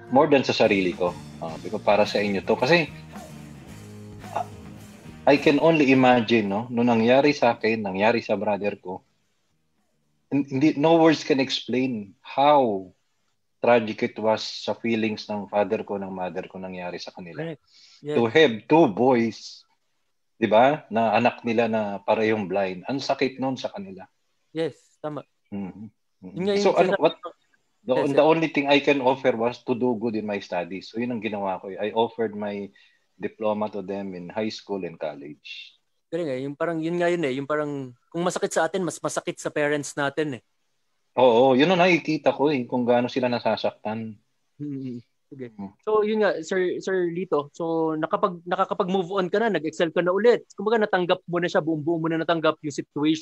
more than sa sarili ko. Uh, because para sa inyo to. Kasi, uh, I can only imagine, no? Nung nangyari sa akin, nangyari sa brother ko, hindi, no words can explain how tragic it was sa feelings ng father ko, ng mother ko nangyari sa kanila. Correct. Yes. To have two boys, di ba, na anak nila na parehong blind. Ang sakit noon sa kanila. Yes, tama. Mm-hmm. Yun nga, So, yun, ano, what, the, yes, the only thing I can offer was to do good in my studies. So, yun ang ginawa ko. I offered my diploma to them in high school and college. Galing eh. Yung parang, yun nga yun eh. Yung parang, kung masakit sa atin, mas masakit sa parents natin eh. Oo, yun ang nakikita ko eh, kung gaano sila nasasaktan. Hmm. Okay. So yun nga, Sir Sir Lito. So nakapag nakakapag-move on ka na, nag-excel ka na ulit. Kumbaga natanggap mo na siya, buong-buo mo na natanggap yung situation.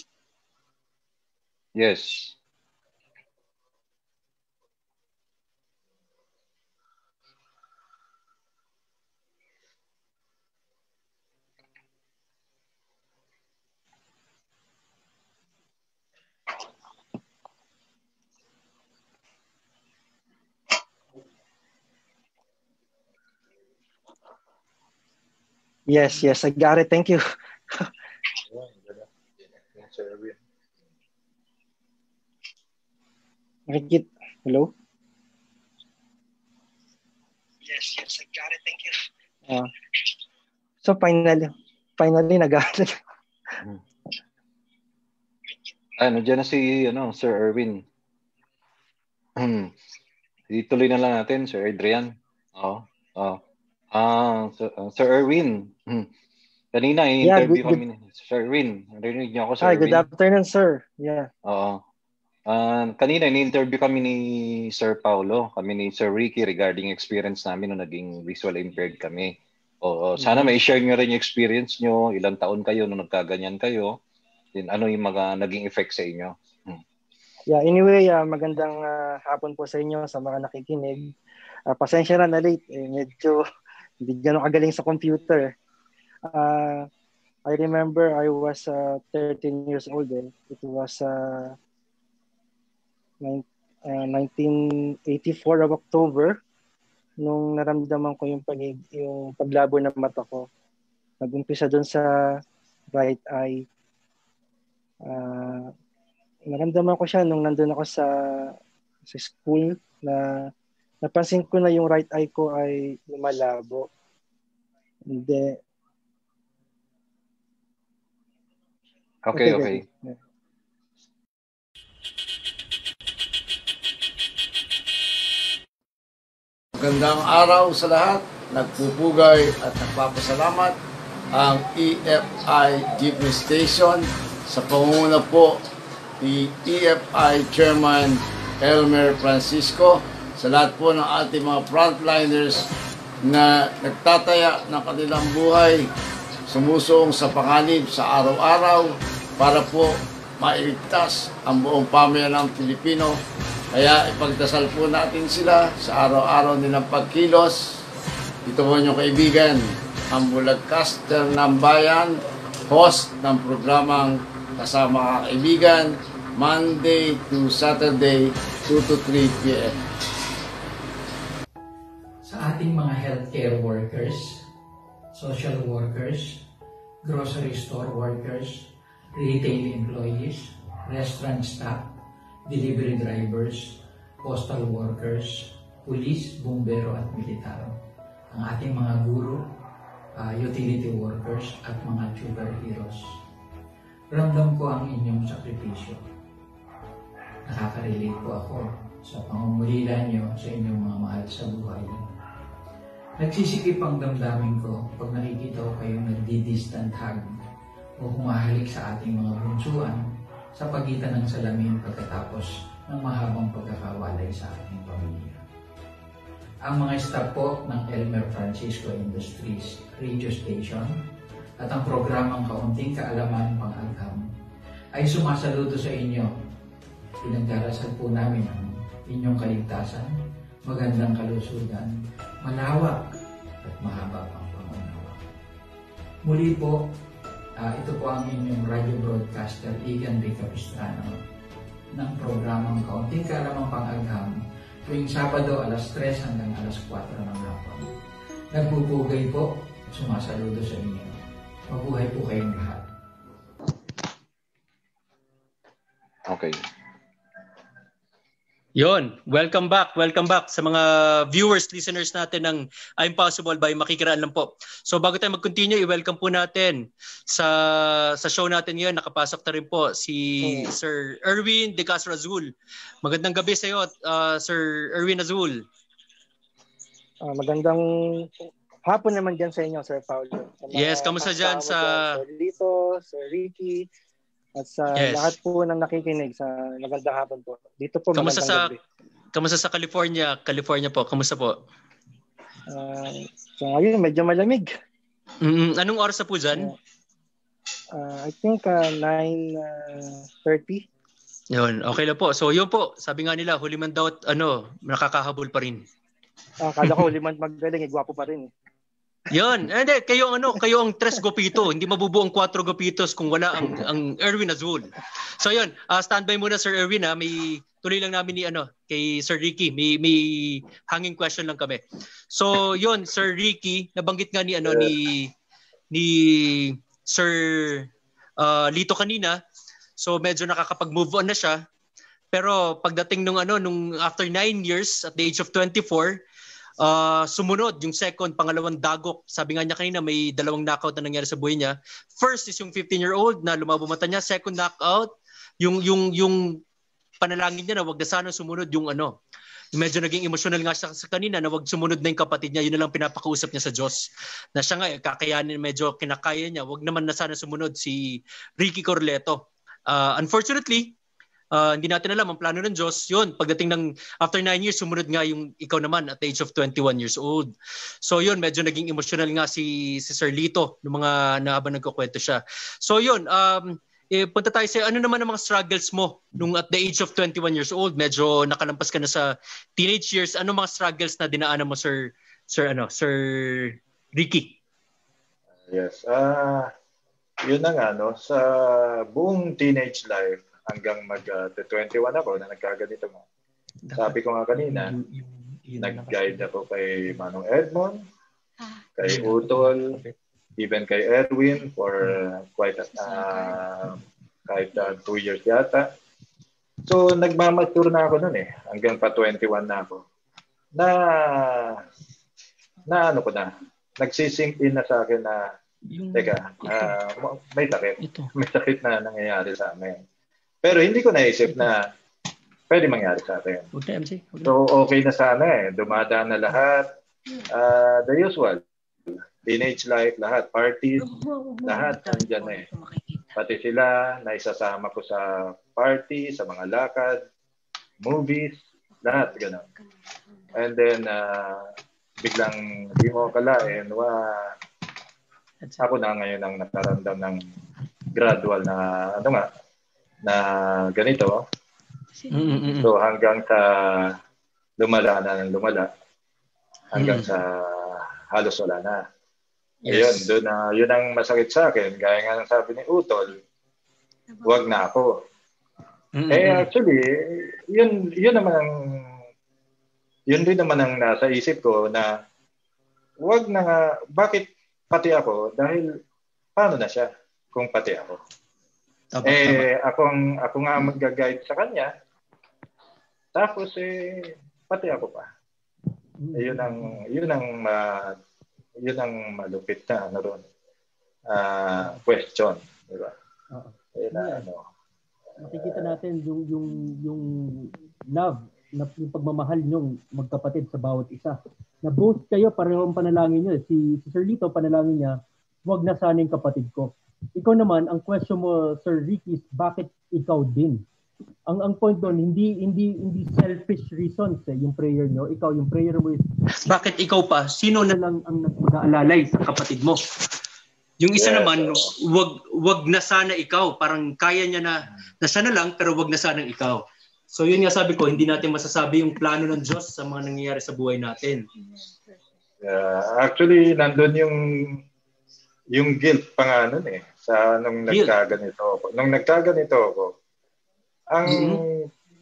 Yes. Yes, yes, I got it. Thank you. Nakikit. Hello? Yes, yes, I got it. Thank you. Uh, so finally, finally nag-got it. Ano, dyan na si ano, Sir Erwin. Hmm. Ituloy na lang natin, Sir Adrian. Oo. Oh, oh. Ah, Sir, uh, Sir Erwin. Hmm. Kanina, i-interview yeah, kami ni Sir Erwin. Narinig niyo ako, Sir Hi, Erwin? Good afternoon, sir. Yeah. Oo. Uh, kanina, ni-interview kami ni Sir Paulo, kami ni Sir Ricky regarding experience namin nung naging visual impaired kami. Oo. Sana mm-hmm. may share nyo rin yung experience nyo, ilang taon kayo nung nagkaganyan kayo, din ano yung mga naging effect sa inyo. Hmm. Yeah, anyway, uh, magandang uh, hapon po sa inyo, sa mga nakikinig. Uh, pasensya na na late, eh, medyo hindi gano'ng kagaling sa computer. Uh, I remember I was uh, thirteen years old. Eh. It was uh, nineteen eighty-four of October nung naramdaman ko yung, pag yung paglabo ng mata ko. Nag-umpisa doon sa right eye. Uh, naramdaman ko siya nung nandun ako sa, sa school na napansin ko na yung right eye ko ay lumalabo. Hindi. Okay, okay. okay. Magandang araw sa lahat. Nagpupugay at nagpapasalamat ang E F I Jeepney Station sa pangunguna po ni E F I Chairman Elmer Francisco, sa lahat po ng ating mga frontliners na nagtataya ng kanilang buhay, sumusuong sa panganib sa araw-araw para po mailigtas ang buong pamilya ng Pilipino. Kaya ipagdasal po natin sila sa araw-araw nilang pagkilos. Ito po inyong kaibigan, ang broadcaster ng bayan, host ng programang Kasama Kaibigan, Monday to Saturday, two to three p m Sa ating mga healthcare workers, social workers, grocery store workers, retail employees, restaurant staff, delivery drivers, postal workers, pulis, bumbero at militar, ang ating mga guro, uh, utility workers at mga sugar heroes. Ramdam ko ang inyong sakripisyo. Nakaka-relate po ako sa pangungulila nyo sa inyong mga mahal sa buhay. Nagsisikip ang damdamin ko pag nakikita ko kayong nagdi-distant hug o humahalik sa ating mga bunsuan sa pagitan ng salamin pagkatapos ng mahabang pagkakawalay sa ating pamilya. Ang mga staff po ng Elmer Francisco Industries Radio Station at ang programang Kaunting Kaalaman Pang-agham ay sumasaludo sa inyo. Pinagdarasal po namin ang inyong kaligtasan, magandang kalusugan, malawak at mahaba pang pangunawa. Muli po, Uh, ito po ang inyong radio broadcaster, Igan B. Capistrano, ng programang Kaunting Kaalaman Pang-agham tuwing Sabado alas tres hanggang alas kwatro ng hapon. Nagpupugay po, sumasaludo sa inyo. Mabuhay po kayong lahat. Okay. Yon, welcome back, welcome back sa mga viewers, listeners natin ng I'm Possible by Makikiraan lang po. So bago tayo mag-continue, i-welcome po natin sa sa show natin ngayon. Nakapasok na rin po si oh. Sir Erwin De Castro Azul. Magandang gabi sa iyo, uh, Sir Erwin Azul. Uh, magandang hapon naman dyan sa inyo, Sir Paulo. Yes, kamusta dyan sa... Sir Lito, Sir Ricky, at sa yes. lahat po ng nakikinig sa magandang hapon po. Dito po kamusta sa gabi. Kamusta sa California? California po. Kamusta po? Uh, so ngayon medyo malamig. Mm, anong oras na po diyan? Uh, uh, I think uh, nine thirty. Yun, okay lang po. So yun po, sabi nga nila huli man daw at ano, nakakahabol pa rin. Ah, kala ko huli man magaling, eh, gwapo pa rin. Eh. Yun, hindi, kayo ang ano, kayo ang tres gopito, hindi mabubuo ang quattro gopitos kung wala ang ang Erwin Azul. So yun, uh, standby muna Sir Erwin ha, may tuloy lang namin ni ano kay Sir Ricky, may may hanging question lang kami. So yun, Sir Ricky, nabanggit nga ni ano ni ni Sir uh, Lito kanina. So medyo nakakapag-move on na siya. Pero pagdating nung ano nung after nine years at the age of twenty-four, Uh, sumunod yung second, pangalawang dagok. Sabi nga niya kanina may dalawang knockout na nangyari sa buhay niya. First is yung fifteen-year-old na lumabo mata niya. Second knockout, yung yung yung panalangin niya na wag na sana sumunod yung ano. Yung medyo naging emotional nga siya sa kanina na wag sumunod na yung kapatid niya. Yun na lang pinapakausap niya sa Diyos. Na siya nga, kakayanin, medyo kinakaya niya. Wag naman na sana sumunod si Ricky Corleto. Uh, unfortunately, Uh, hindi natin alam ang plano ng Diyos. Yun, pagdating ng after nine years, sumunod nga yung ikaw naman at the age of twenty-one years old. So yun, medyo naging emotional nga si, si Sir Lito ng mga na habang nagkukwento siya. So yun, um, eh, punta tayo sa ano naman ang mga struggles mo nung at the age of twenty-one years old. Medyo nakalampas ka na sa teenage years. Ano mga struggles na dinaanan mo, Sir, Sir, ano, Sir Ricky? Yes. Uh, yun na nga, no? Sa buong teenage life, hanggang mag uh, twenty-one ako na nagkaganito mo. Sabi ko nga kanina, nag-guide ako kay Manong Edmond, kay Utol, even kay Erwin for uh, quite uh, kahit uh, two years yata. So nagmamature na ako noon eh, hanggang pa twenty-one na ako. Na, na ano ko na, nagsisink in na sa akin na, teka, uh, may sakit. May sakit na nangyayari sa amin. Pero hindi ko naisip na pwede mangyari sa atin. So okay na sana eh. Dumadaan na lahat. Uh, the usual. Teenage life, lahat. Parties, lahat nandiyan na eh. Pati sila, naisasama ko sa party, sa mga lakad, movies, lahat. Ganun. And then, uh, biglang di mo kalain, wa, ako na ngayon ang nakaramdam ng gradual na, ano nga, na ganito. Mm-mm. So hanggang sa lumala na ng lumala hanggang mm. sa halos wala na. Yes. Ayun, doon na uh, yun ang masakit sa akin. Gaya nga ng sabi ni Utol, wag na ako. Mm-mm. Eh actually, yun yun naman ang yun din naman ang nasa isip ko na wag na nga, bakit pati ako? Dahil paano na siya kung pati ako? Tama, eh, tama. akong, ako nga mag-guide sa kanya. Tapos, eh, pati ako pa. Eh, yun ang, yun ang, uh, yun ang malupit na, ano ron, uh, question. Diba? Uh-huh. Eh, na, yeah. ano. Nakikita natin yung, yung, yung love, na, yung pagmamahal nyong magkapatid sa bawat isa. Na both kayo, parehong panalangin nyo. Si, si Sir Lito, panalangin niya, wag na sana yung kapatid ko. Ikaw naman, ang question mo, Sir Ricky, is bakit ikaw din? Ang ang point doon, hindi hindi hindi selfish reasons eh, yung prayer nyo. Ikaw, yung prayer mo is, bakit ikaw pa? Sino na lang ang nag-aalalay sa kapatid mo? Yung isa yeah, naman, so, wag wag na sana ikaw. Parang kaya niya na, na siya na lang, pero wag na sana ikaw. So yun nga sabi ko, hindi natin masasabi yung plano ng Diyos sa mga nangyayari sa buhay natin. Yeah, actually, nandun yung yung guilt pa nga nun eh, sa nung guilt. nagkaganito ako. Nung nagkaganito ako, ang mm-hmm.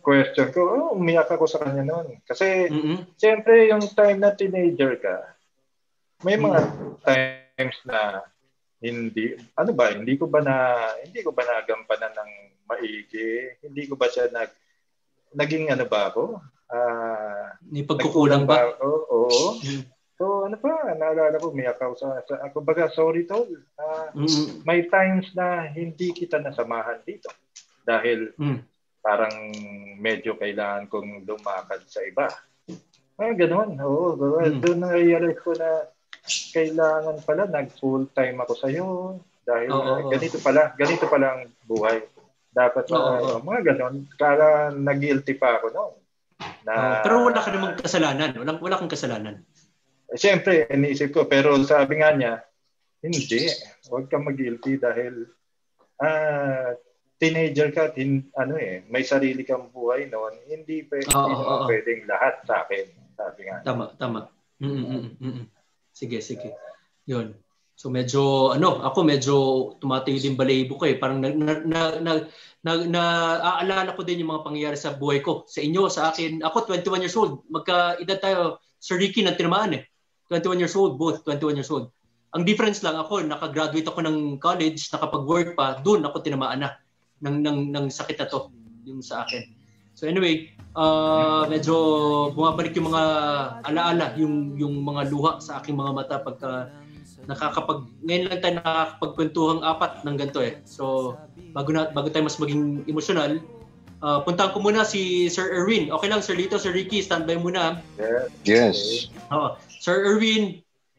question ko, oh, umiyak ako sa kanya noon. Kasi, Mm-mm. siyempre, yung time na teenager ka, may mga times na hindi, ano ba, hindi ko ba na, hindi ko ba nagampanan ng maigi? Hindi ko ba siya nag, naging ano ba ako? Ah, May pagkukulang ba? Oo. oo. Mm. So, ano pa, naalala ko, umiyak ako sa, sa ako baga, sorry tol. Ah, Mm-mm. may times na hindi kita nasamahan dito. Dahil, Mm. parang medyo kailangan kong lumakad sa iba. Ay, gano'n. Oo, Mm. doon na-realize ko na kailangan pala nag-full time ako sa iyo dahil Oo, uh, oo. ganito pala, ganito pala ang buhay. Dapat Oo, uh, oo. mga gano'n. Kaya nag-guilty pa ako noon. Na, Oo, pero wala ka namang kasalanan. Wala, wala kang kasalanan. Eh, siyempre, iniisip ko. Pero sabi nga niya, hindi. Huwag kang mag-guilty dahil ah, teenager ka, tin, ano eh, may sarili kang buhay noon. Hindi, pwede, Oo, hindi oo, naman oo. pwedeng lahat sa akin. Sabi nga. Tama, tama. Mm-mm-mm. Sige, sige. Yun. So medyo ano, ako medyo tumatayo din balahibo ko eh. Parang na na na, na, na, naaalala ko din yung mga pangyayari sa buhay ko. Sa inyo, sa akin. Ako twenty-one years old. Magka-edad tayo. Sir Ricky nang tinamaan eh. twenty-one years old, both twenty-one years old. Ang difference lang ako, nakagraduate ako ng college, nakapag-work pa, doon ako tinamaan na ng ng ng sakit na to, yung sa akin. So anyway, uh, medyo bumabalik yung mga alaala, yung yung mga luha sa aking mga mata pagka nakakapag ngayon lang tayo nakakapagkwentuhang apat ng ganito eh. So bago na bago tayo mas maging emotional, uh, puntahan ko muna si Sir Erwin. Okay lang Sir Lito, Sir Ricky, standby muna. Yes. Oo. Sir Erwin.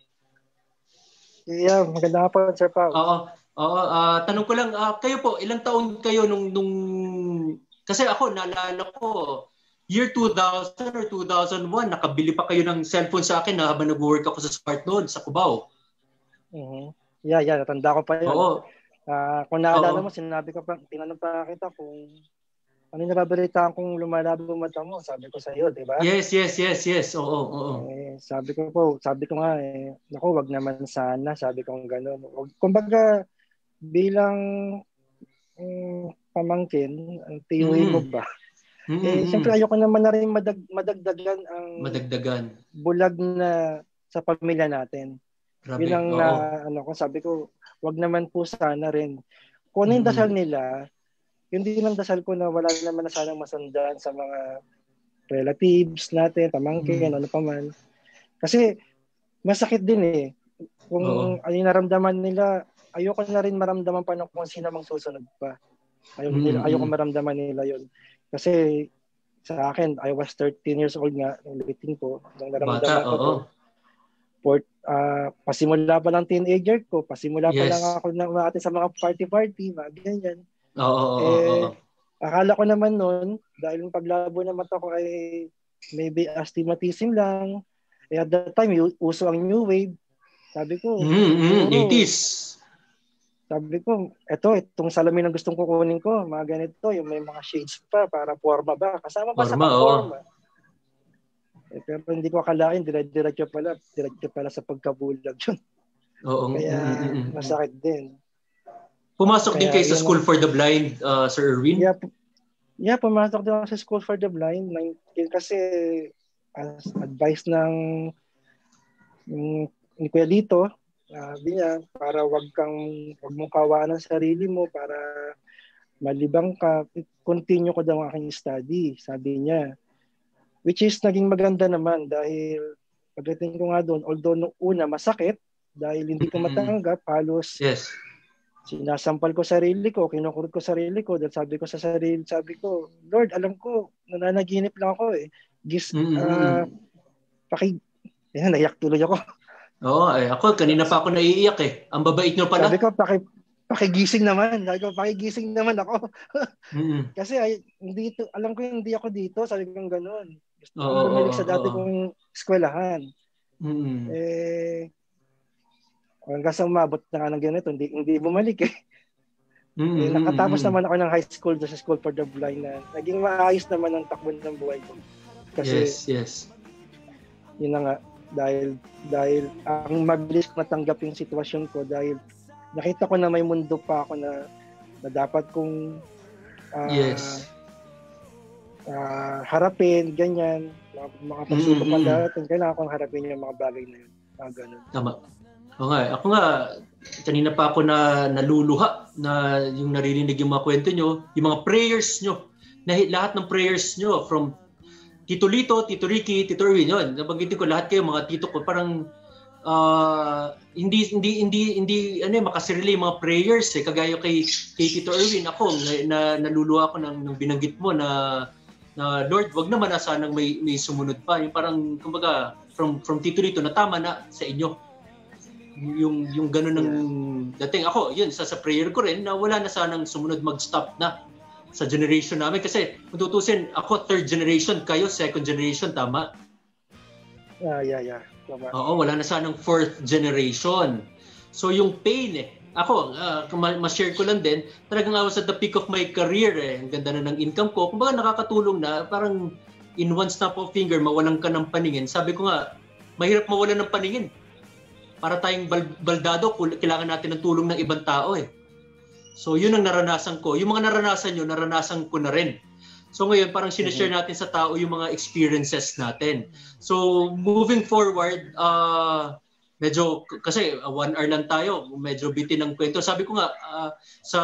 Yeah, maganda po Sir Pao. Oo. Oo, uh, tanong ko lang, uh, kayo po, ilang taon kayo nung nung kasi ako, naalala ko, year two thousand or two thousand one, nakabili pa kayo ng cellphone sa akin na habang nag-work ako sa Smart noon, sa Cubao. Mm-hmm. Yeah, yeah, natanda ko pa yun. Oo. Uh, kung naalala Oo. mo, sinabi ko pa, tinanong pa kita kung ano yung nababalitaan kung lumalabo mata mo, sabi ko sa iyo, di ba? Yes, yes, yes, yes. Oo, oo, oo. Eh, sabi ko po, sabi ko nga, eh, naku, wag naman sana, sabi ko gano'n. Kumbaga, bilang um, pamangkin, ang tiyuhin mo ba? Mm-hmm. Eh, siyempre ayoko naman na rin madag, madagdagan ang madagdagan bulag na sa pamilya natin. Grabe. Bilang Oo. na, ano ko, sabi ko, wag naman po sana rin. Kung ano yung dasal nila, hindi lang dasal ko na wala naman na sanang masundan sa mga relatives natin, pamangkin, mm-hmm. ano pa man. Kasi masakit din eh. Kung Oo. ano yung naramdaman nila, ayoko na rin maramdaman pa ng kung sino mang susunod pa. Ayoko, mm-hmm. nila, ayoko maramdaman nila yun. Kasi sa akin, I was thirteen years old nga, nung liting ko, nung naramdaman Bata, ko to. For, uh, pasimula pa lang teenager ko, pasimula yes. pa lang ako na umati sa mga party-party, mga ganyan. Oo, oo, eh, oo. Akala ko naman noon, dahil yung paglabo ng mata ko ay maybe astigmatism lang. Eh, at that time, uso ang new wave. Sabi ko, mm-hmm. eighties. Sabi ko, eto, itong salamin ang gustong kukunin ko, mga ganito, yung may mga shades pa, para forma ba? Kasama ba forma, sa forma? Oh. Eh, pero hindi ko akalain, dire-diretso pala, diretso pala sa pagkabulag yun. Oo. Kaya mm-hmm. masakit din. Pumasok Kaya, din kayo sa School for the Blind, uh, Sir Erwin? Yeah, yeah, pumasok din ako sa School for the Blind. Kasi as advice ng ni Kuya Lito, sabi niya, para wag kang, wag mong kawaan ang sarili mo, para malibang ka, continue ko daw ang aking study, sabi niya. Which is naging maganda naman dahil pagdating ko nga doon, although nung una masakit, dahil hindi ko matanggap, halos yes. sinasampal ko sarili ko, kinukurot ko sarili ko, dahil sabi ko sa sarili, sabi ko, Lord, alam ko, nananaginip lang ako eh. Gis, mm-hmm. uh, paki, yan, naiyak tuloy ako. Oo, eh, ako, kanina pa ako naiiyak eh. Ang babait nyo pala. Sabi ko, paki, pakigising naman. Sabi ko, pakigising naman ako. Mm-hmm. Kasi ay, hindi ito, alam ko hindi ako dito, sabi ko gano'n. Gusto oh, ko bumalik oh, sa dati oh. kong eskwelahan. Mm-hmm. Eh, hanggang sa umabot na nga ng ganito, hindi, hindi bumalik eh. Mm-hmm. eh. Nakatapos naman ako ng high school sa School for the Blind na naging maayos naman ang takbo ng buhay ko. Kasi, yes, yes. Yun na nga, dahil, dahil ang mabilis matanggap yung sitwasyon ko dahil nakita ko na may mundo pa ako na, na dapat kong uh, yes. uh, harapin, ganyan. Mga, mga pagsubok mm-hmm. man darating, kailangan kong harapin yung mga bagay na yun. Mga ganun. Tama. O nga, ako nga, kanina pa ako na naluluha na yung naririnig yung mga kwento nyo, yung mga prayers nyo, na lahat ng prayers nyo from Tito Lito, Tito Ricky, Tito Erwin, yun. Nabanggitin ko lahat kayo, mga tito ko, parang uh, hindi hindi hindi hindi ano makasirili yung mga prayers eh, kagaya kay kay Tito Erwin. Ako na, na naluluha ako ng, ng binanggit mo na na Lord, wag naman na sanang may may sumunod pa. Yung parang kumbaga from from Tito Lito na tama na sa inyo. Yung yung gano'n ng dating ako, yun sa sa prayer ko rin na wala na sanang sumunod, mag-stop na sa generation namin kasi kung tutusin ako third generation, kayo second generation, tama? Yeah, yeah, yeah. Tama. Oo, wala na sanang fourth generation. So yung pain eh, ako, uh, ma-share ko lang din, talagang I was at the peak of my career eh. Ang ganda na ng income ko. Kumbaga nakakatulong na, parang in one snap of finger, mawalan ka ng paningin. Sabi ko nga, mahirap mawalan ng paningin. Para tayong bal- baldado, kailangan natin ng tulong ng ibang tao eh. So yun ang naranasan ko. Yung mga naranasan nyo, naranasan ko na rin. So ngayon, parang sinashare natin sa tao yung mga experiences natin. So moving forward, uh, medyo, kasi uh, one hour lang tayo, medyo bitin ng kwento. Sabi ko nga, uh, sa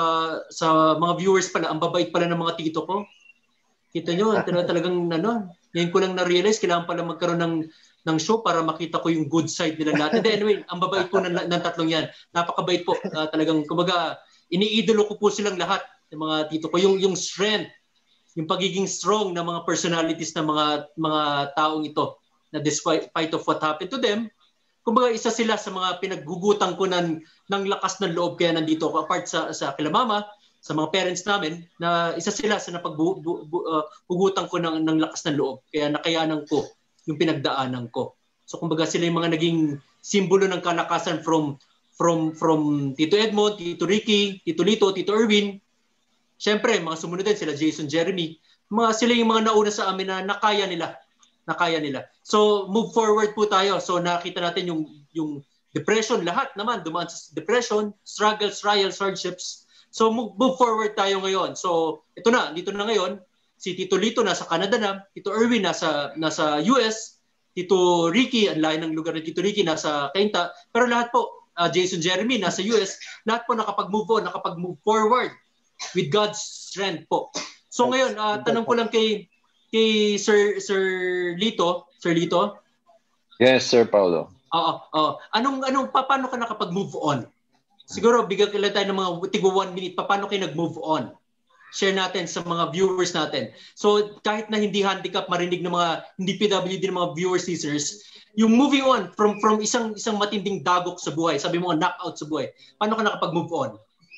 sa mga viewers pala, ang babait pala ng mga tito ko. Kita nyo, talagang, ano, ngayon ko lang na-realize, kailangan pala magkaroon ng ng show para makita ko yung good side nila natin. Anyway, ang babait po ng, ng tatlong yan. Napakabait po. Uh, talagang, kumbaga, iniidolo ko po silang lahat ng mga tito ko. Yung, yung strength, yung pagiging strong ng mga personalities ng mga mga taong ito na despite of what happened to them, kumbaga isa sila sa mga pinaggugutan ko ng, ng lakas ng loob kaya nandito ako. Apart sa, sa kila mama, sa mga parents namin, na isa sila sa napaghugutan ko ng, ng lakas ng loob. Kaya nakayanan ko yung pinagdaanan ko. So kumbaga sila yung mga naging simbolo ng kalakasan from From from Tito Edmond, Tito Ricky, Tito Lito, Tito Erwin. Siyempre, mga sumunod din sila Jason, Jeremy. Mga sila yung mga nauna sa amin na nakaya nila. Nakaya nila. So, move forward po tayo. So, nakita natin yung yung depression, lahat naman dumaan sa depression, struggles, trials, hardships. So, move, move forward tayo ngayon. So, ito na, dito na ngayon, si Tito Lito nasa Canada na, Tito Erwin nasa nasa U S, Tito Ricky, ang layo ng lugar ni Tito Ricky nasa Cainta. Pero lahat po Uh, Jason Jeremy nasa U S, lahat po nakapag-move on, nakapag-move forward with God's strength po. So ngayon, uh, tanong ko lang kay kay Sir Sir Lito, Sir Lito. Yes, Sir Paulo. Oo, oo. Anong anong paano ka nakapag-move on? Siguro bigyan ko lang tayo ng mga tigwa one minute paano kayo nag-move on. Share natin sa mga viewers natin. So kahit na hindi handicap, marinig ng mga hindi P W D ng mga viewers, listeners, yung moving on from from isang isang matinding dagok sa buhay, sabi mo knockout sa buhay, paano ka nakapag-move on?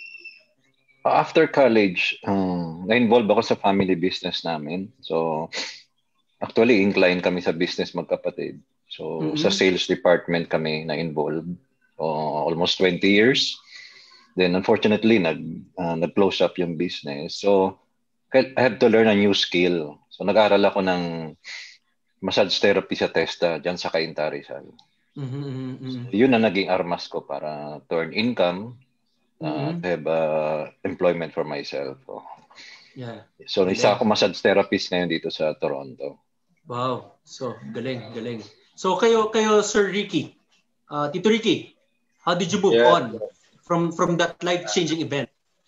After college, um, na-involve ako sa family business namin. So, actually, inclined kami sa business magkapatid. So, mm-hmm. sa sales department kami na-involved. Uh, almost twenty years. Then, unfortunately, nag, uh, nag-close up yung business. So, I had to learn a new skill. So, nag-aral ako ng massage therapy sa Testa dyan sa Cainta, Rizal. Mm-hmm, mm-hmm. So, yun na naging armas ko para to earn income, uh, mm-hmm. to have uh, employment for myself. So, yeah. So, galing. Isa ako massage therapist ngayon dito sa Toronto. Wow. So, galing, galing. So, kayo, kayo Sir Ricky, uh, Tito Ricky, how did you move yeah. on from from that life-changing event?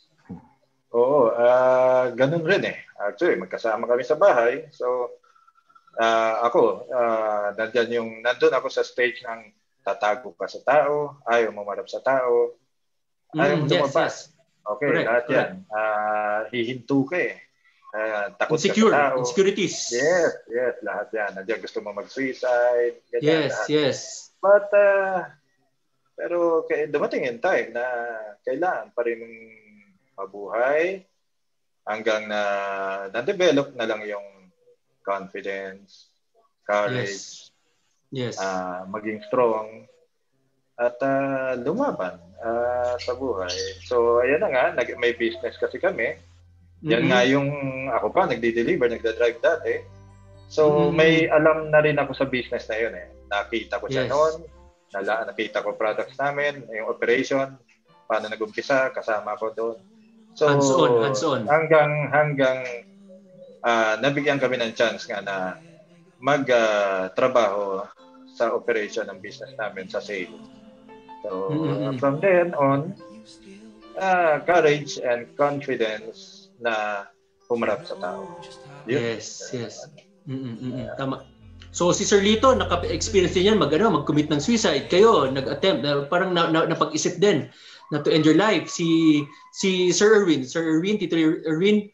Oo, uh, ganun rin eh. Actually, magkasama kami sa bahay. So, Uh, ako, uh, nandyan yung, nandun ako sa stage ng tatago ka sa tao, ayaw mo marap sa tao, ayaw mm, mo lumabas. Yes, yes. Okay, correct, lahat correct. Yan. Uh, hihinto ka eh. Uh, takot Insecure, ka sa tao. insecurities. Yes, yes, lahat yan. Nandiyan gusto mo mag-suicide. Ganyan, yes, lahat. yes. But, uh, pero dumating yung time na kailangan pa rin mabuhay hanggang na na-develop na lang yung confidence, courage, yes, yes. Uh, maging strong, at uh, lumaban uh, sa buhay. So, ayan na nga, nag- may business kasi kami. Yan mm-hmm. nga yung, ako pa, nagdi-deliver, nagda-drive dati. So, mm-hmm. may alam na rin ako sa business na yun eh. Nakita ko siya yes. noon, nala- nakita ko products namin, yung operation, paano nag-umpisa, kasama ko doon. So, hands-on, hands-on. hanggang, hanggang uh, nabigyan kami ng chance nga na mag-trabaho uh, sa operation ng business namin sa sales. So, mm-hmm. from then on, uh, courage and confidence na pumarap sa tao. Yun. Yes, yes. Mm-mm-mm. Tama. So, si Sir Lito, naka-experience din yan mag, ano, mag-commit ng suicide. Kayo, nag-attempt, na, parang na, na, napag-isip din na to end your life. Si si Sir Erwin, Sir Erwin, Tito Erwin?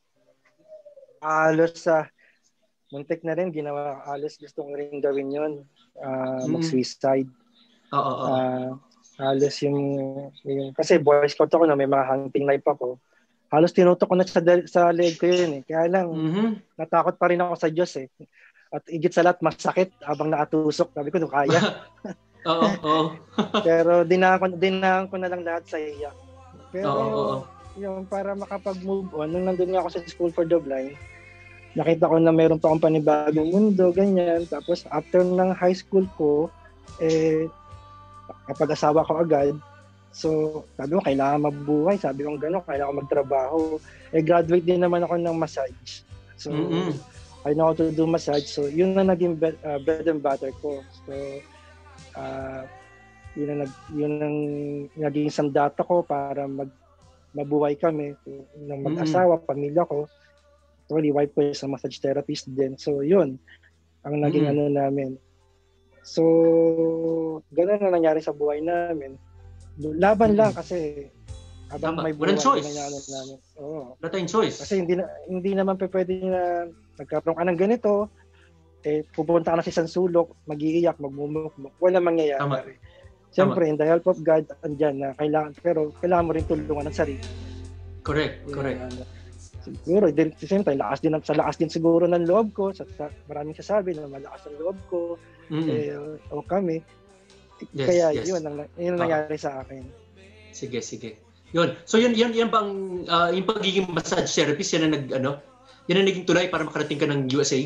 Alos sa, uh, muntik na rin, ginawa, alos gusto ko rin gawin yun. Uh, mm. Mag-suicide. Oo, oo. Uh, halos yung, yung, kasi Boy Scout ako na may mga hunting knife ako. Halos tinutok ko na sa, sa leg ko yun eh. Kaya lang, mm-hmm. natakot pa rin ako sa Diyos eh. At igit sa lahat, masakit habang nakatusok. Sabi ko, no, kaya. Oo, oo. Pero dinahan ko, dinahan ko na lang lahat sa iya. Pero, oo, oo. yung para makapag-move on, nung nandun nga ako sa School for the Blind, nakita ko na meron pa akong panibagong mundo, ganyan. Tapos, after ng high school ko, eh, kapag-asawa ko agad, so, sabi ko, kailangan mabuhay. Sabi ko, gano'n, kailangan magtrabaho. Eh, graduate din naman ako ng massage. So, mm-hmm. I know how to do massage. So, yun na naging be- uh, bread and butter ko. So, uh, yun na nag, yun ang naging sandata ko para mag, mabuhay kami. So, ng mag-asawa, mm-hmm. pamilya ko. Actually, wife ko is a massage therapist din. So, yun ang naging mm-hmm. ano namin. So, gano'n na nangyari sa buhay namin. Laban lang kasi habang may buhay na namin. Oo. Wala tayong choice. Kasi hindi na, hindi naman pa pwede na nagkaroon ka ng ganito, eh, pupunta ka na sa isang sulok, mag-iiyak, magmumukmuk. Wala mangyayari. Tama. Siyempre, in the help of God, andyan na kailangan, pero kailangan mo rin tulungan ng sarili. Correct, correct. Uh, siguro, din, same time, lakas din, sa lakas din siguro ng loob ko, sa, sa maraming sasabi na malakas ang loob ko, mm-hmm. eh, o kami. Yes, Kaya yes. yun ang, yun ang nangyari uh, sa akin. Sige, sige. Yun. So yun yun yan bang uh, yung pagiging massage therapist yan ang nag ano? Yan ang naging tulay para makarating ka ng U S A?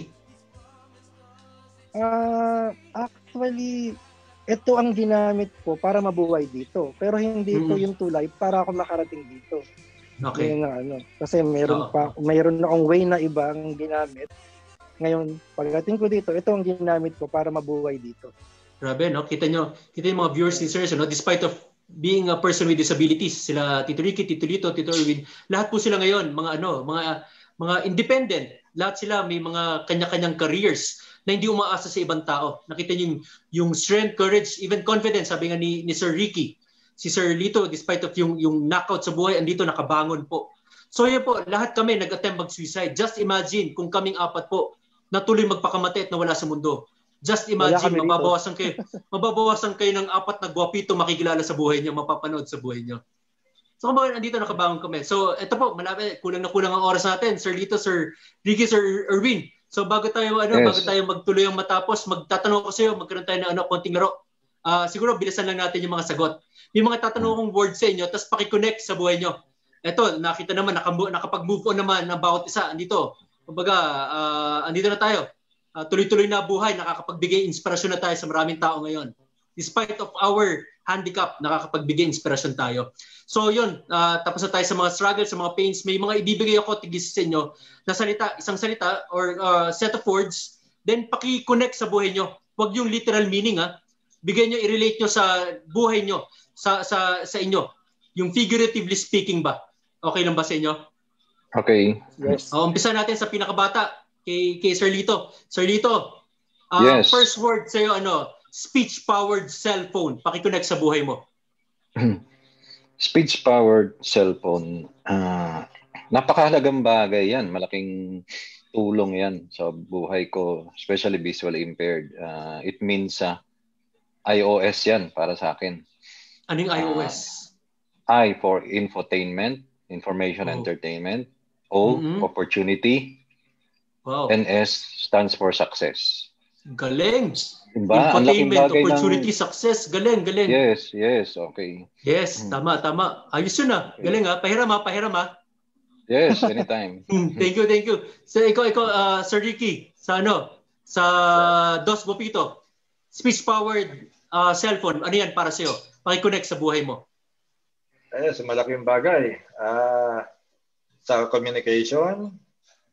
Ah, uh, actually ito ang ginamit ko para mabuhay dito. Pero hindi mm-hmm. ito yung tulay para ako makarating dito. Okay. Ngayon, ano, kasi meron oh. pa mayroon na akong way na ibang ginamit. Ngayon, pagdating ko dito, ito ang ginamit ko para mabuhay dito. Grabe, no? Kita nyo, kita yung mga viewers, listeners, no? Despite of being a person with disabilities, sila Tito Ricky, Tito Lito, Tito Erwin, lahat po sila ngayon, mga ano, mga mga independent. Lahat sila may mga kanya-kanyang careers na hindi umaasa sa ibang tao. Nakita niyo yung, yung strength, courage, even confidence, sabi nga ni, ni Sir Ricky. Si Sir Lito, despite of yung, yung knockout sa buhay, andito nakabangon po. So yun po, lahat kami nag-attempt mag-suicide. Just imagine kung kaming apat po natuloy magpakamatay at nawala sa mundo. Just imagine, mababawasan kayo, mababawasan kayo ng apat na gwapito makikilala sa buhay niyo, mapapanood sa buhay niyo. So, kung bakit andito nakabangon kami. So, ito po, malapit, kulang na kulang ang oras natin. Sir Lito, Sir Ricky, Sir Erwin. So, bago tayo, ano, yes. bago tayo magtuloy ang matapos, magtatanong ko sa iyo, magkaroon tayo ng ano, konting laro. Uh, siguro, bilisan lang natin yung mga sagot. May mga tatanong kong word sa inyo, tapos pakiconnect sa buhay niyo. Ito, nakita naman, nakapag-move on naman ng bawat isa. Andito, kumbaga, uh, andito na tayo. Uh, tuloy-tuloy na buhay, nakakapagbigay inspirasyon na tayo sa maraming tao ngayon. Despite of our handicap, nakakapagbigay inspirasyon tayo. So yun, uh, tapos na tayo sa mga struggles, sa mga pains. May mga ibibigay ako tigis sa inyo na salita, isang salita or uh, set of words, then paki-connect sa buhay nyo. Huwag yung literal meaning, ha. Bigay nyo, i-relate nyo sa buhay nyo, sa, sa, sa inyo. Yung figuratively speaking ba? Okay lang ba sa inyo? Okay. Yes. Uh, umpisa natin sa pinakabata. Kay, kay Sir Lito. Sir Lito, uh, yes. First word sa'yo, ano, speech-powered cellphone. Paki-connect sa buhay mo. Speech-powered cellphone. Uh, napakahalagang bagay yan. Malaking tulong yan sa buhay ko, especially visually impaired. Uh, it means uh, iOS yan para sa akin. Anong iOS? Uh, I for infotainment, information oh. entertainment. O, mm-hmm. opportunity. Wow. And S stands for success. Galing. Diba? Infotainment, opportunity, ng... success. Galing, galing. Yes, yes, okay. Yes, hmm. tama, tama. Ayos yun ah. Galing ah. Pahiram ah, pahiram ah. Yes, anytime. Thank you, thank you. So ikaw, ikaw, uh, Sir Ricky, sa ano, sa Dos Bopito, speech-powered uh, cellphone, ano yan para sa'yo? Pakiconnect sa buhay mo. Ayun, sa malaking bagay. Uh, sa communication,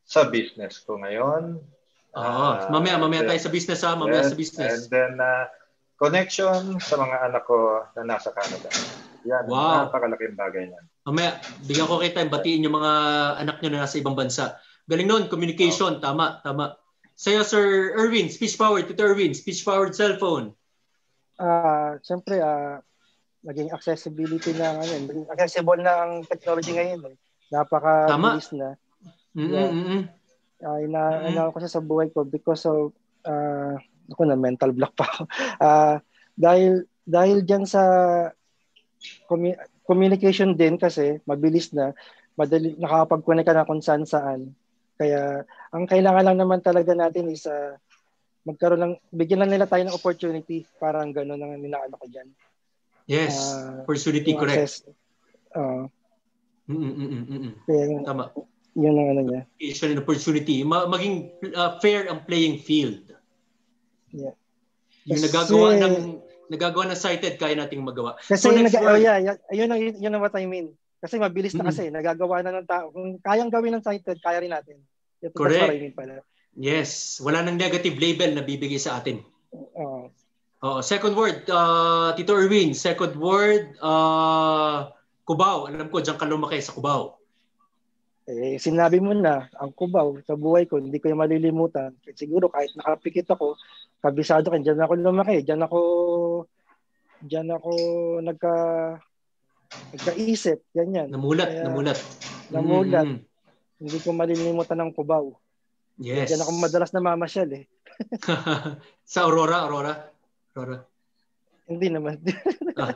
sa business ko ngayon. Oo. Uh, mamaya, mamaya then, tayo sa business ha. Mamaya yes, sa business. And then, uh, connection sa mga anak ko na nasa Canada. Yan, wow. Napakalaking bagay niyan. Mamaya, bigyan ko kayo time, batiin yung mga anak nyo na nasa ibang bansa. Galing nun, communication, oh. tama, tama. Sa'yo, Sir Erwin, speech-powered, Tito Erwin, speech-powered cellphone. Ah, uh, siyempre, ah, uh, naging accessibility na, ano, naging accessible na ang technology ngayon. Eh. Napaka-bilis na. Mm-hmm. Yeah. Uh, ina, mm-hmm. ina ko siya sa buhay ko because of, uh, ako na, mental block pa ako. Uh, dahil, dahil dyan sa commu- communication din kasi, mabilis na, madali, nakakapag-connect ka na kung saan saan. Kaya, ang kailangan lang naman talaga natin is, uh, magkaroon ng, bigyan lang nila tayo ng opportunity. Parang gano'n ang ninaano ko dyan. Yes, uh, opportunity, correct. Uh, Mm-mm-mm-mm. Kaya, tama. Yun ang ano niya. Education and opportunity. Ma- maging uh, fair ang playing field. Yeah. Yung kasi, nagagawa ng nagagawa ng sighted, kaya nating magawa. Kasi so nag- oh, yeah, yeah, yun ang yun ang what I mean. Kasi mabilis na mm-hmm. kasi, nagagawa na ng tao. Kung kayang gawin ng sighted, kaya rin natin. Ito correct. I mean pala. Yes, wala nang negative label na bibigay sa atin. Oo. Uh, oh, second word, uh, Tito Erwin, second word, uh, Cubao. Alam ko, diyan ka lumaki sa Cubao. Eh, sinabi mo na, ang Cubao, sa buhay ko, hindi ko yung malilimutan. Siguro kahit nakapikit ako, kabisado ka, diyan ako lumaki, diyan ako, diyan ako nagka, nagkaisip, ganyan. Namulat, Kaya, namulat. Namulat. Mm-hmm. Hindi ko malilimutan ng Cubao. Yes. Diyan ako madalas na mamasyal eh. Sa Aurora, Aurora? Aurora. Hindi naman. ah.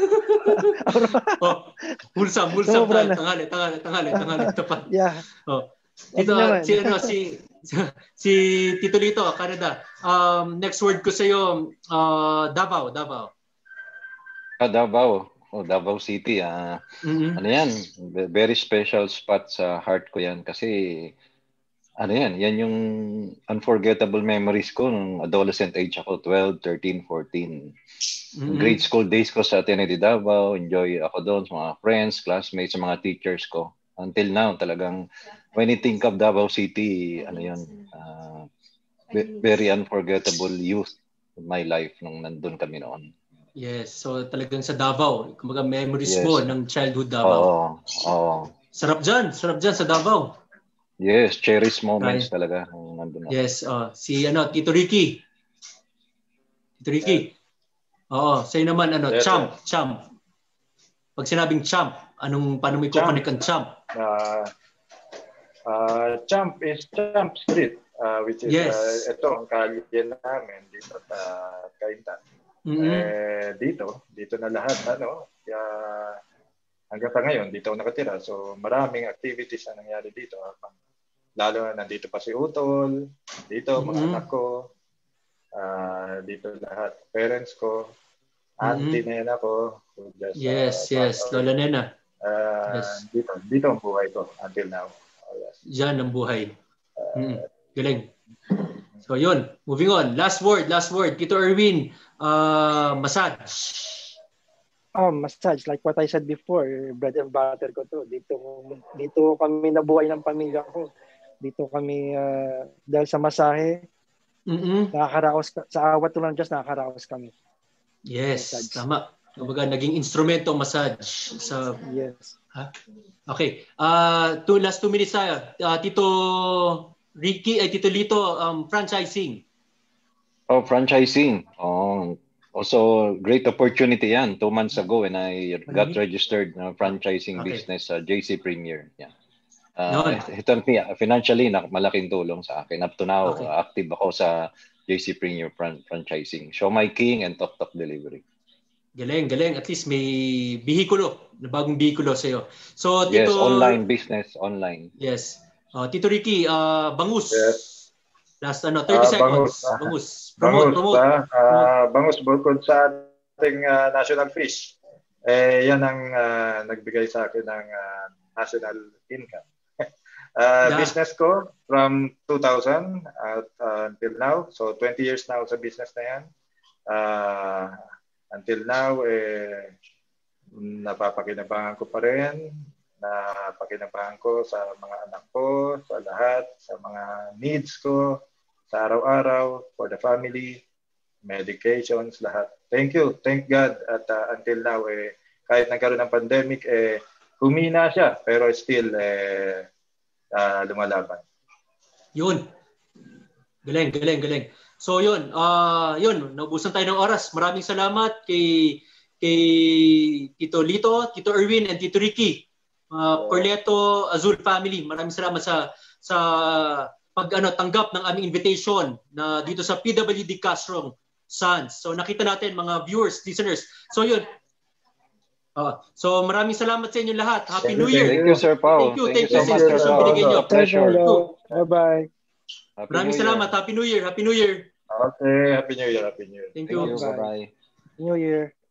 oh, mulsam, mulsam. No, tanghali, tanghali, tanghali, tanghali. Tapat. Yeah. Oh. Dito, si, ano, si, si Tito Lito, Canada. Um, next word ko sa iyo, uh, Davao, Davao. Ah, Davao. Oh, Davao City. Ah. Uh, mm-hmm. Ano yan? Very special spot sa heart ko yan kasi ano yan, yan yung unforgettable memories ko nung adolescent age ako, twelve, thirteen, fourteen. Mm-hmm. Grade school days ko sa Ateneo de Davao, enjoy ako doon sa mga friends, classmates, sa mga teachers ko. Until now, talagang when you think of Davao City, ano yun, uh, very unforgettable youth in my life nung nandun kami noon. Yes, so talagang sa Davao, kumbaga memories yes. mo ng childhood Davao. Oo, oo. Sarap dyan, sarap dyan sa Davao. Yes, cherish moments right. Talaga. Nandun yes, uh, si ano, Tito Ricky. Tito Ricky. Yeah. Oo, sa'yo naman, ano, yes, champ, yes. champ. Pag sinabing champ, anong, paano mo i-connect ang champ? Uh, uh, champ is Champ Street, uh, which is, yes. uh, ito ang kalye namin dito sa Cainta. Mm-hmm. Eh, dito, dito na lahat, ano, kaya, hanggang pa ngayon, dito ako nakatira. So, maraming activities na nangyari dito. Lalo na nandito pa si Utol, dito, mm-hmm. mga anak ko, uh, dito lahat, parents ko, auntie mm-hmm. na yan ako. Just, yes, uh, yes, Lola Nena. Uh, yes. Dito, dito ang buhay ko until now. Oh, yes. Diyan ang buhay. Uh, mm-hmm. Galing. So, yun. Moving on. Last word, last word. Tito Erwin, uh, massage. Oh, massage. Like what I said before, bread and butter ko to. Dito, dito kami nabuhay ng pamilya ko. Dito kami, uh, dahil sa masahe, mm-hmm. nakakaraos, sa awat lang Diyos, nakakaraos kami. Yes, massage. Tama. Kumbaga, naging instrumento massage. Sa, yes. Ha? Okay. Uh, two, last two minutes tayo. Uh, Tito Ricky, ay Tito Lito, um, franchising. Oh, franchising. Oh, also, great opportunity yan. Two months ago when I got mm-hmm. registered na uh, franchising okay. business sa uh, J C Premier. Yeah. Uh, ito, financially, malaking tulong sa akin. Up to now, okay. uh, active ako sa J C Premier fran- franchising. Show My King and Tok Tok Delivery. Galing, galing. At least may bihikulo, na bagong bihikulo sa'yo. So, Tito... Yes, online business, online. Yes. Uh, Tito Ricky, uh, bangus. Yes. Last ano, thirty uh, seconds. Bangus. Bangus. Promote, bangus, promote. Uh, uh, bangus bukod sa ating uh, national fish. Eh, yan ang uh, nagbigay sa akin ng uh, national income. uh, yeah. Business ko from two thousand uh, uh, until now. So, twenty years now sa business na yan. Uh, until now, eh, napapakinabangan ko pa rin. na pakinabangan ko sa mga anak ko, sa lahat, sa mga needs ko, sa araw-araw, for the family, medications, lahat. Thank you. Thank God. At uh, until now, eh, kahit nagkaroon ng pandemic, eh, humina siya, pero still eh, uh, lumalaban. Yun. Galing, galing, galing. So yun, uh, yun, naubusan tayo ng oras. Maraming salamat kay kay Tito Lito, Tito Erwin, and Tito Ricky. Uh, Corleto Azul family. Maraming salamat sa sa pag ano tanggap ng aming invitation na dito sa P W D Castro Sons. So nakita natin mga viewers, listeners. So yun. Uh, so maraming salamat sa inyo lahat. Happy New Year. Thank you, Sir Paul. Thank you, thank, thank you sa inspiration binigay niyo. Pleasure. Bye-bye. Maraming salamat. Happy New Year. Happy New Year. Okay, Happy New Year. Happy New Year. Thank Thank you. you. Bye-bye. New Year.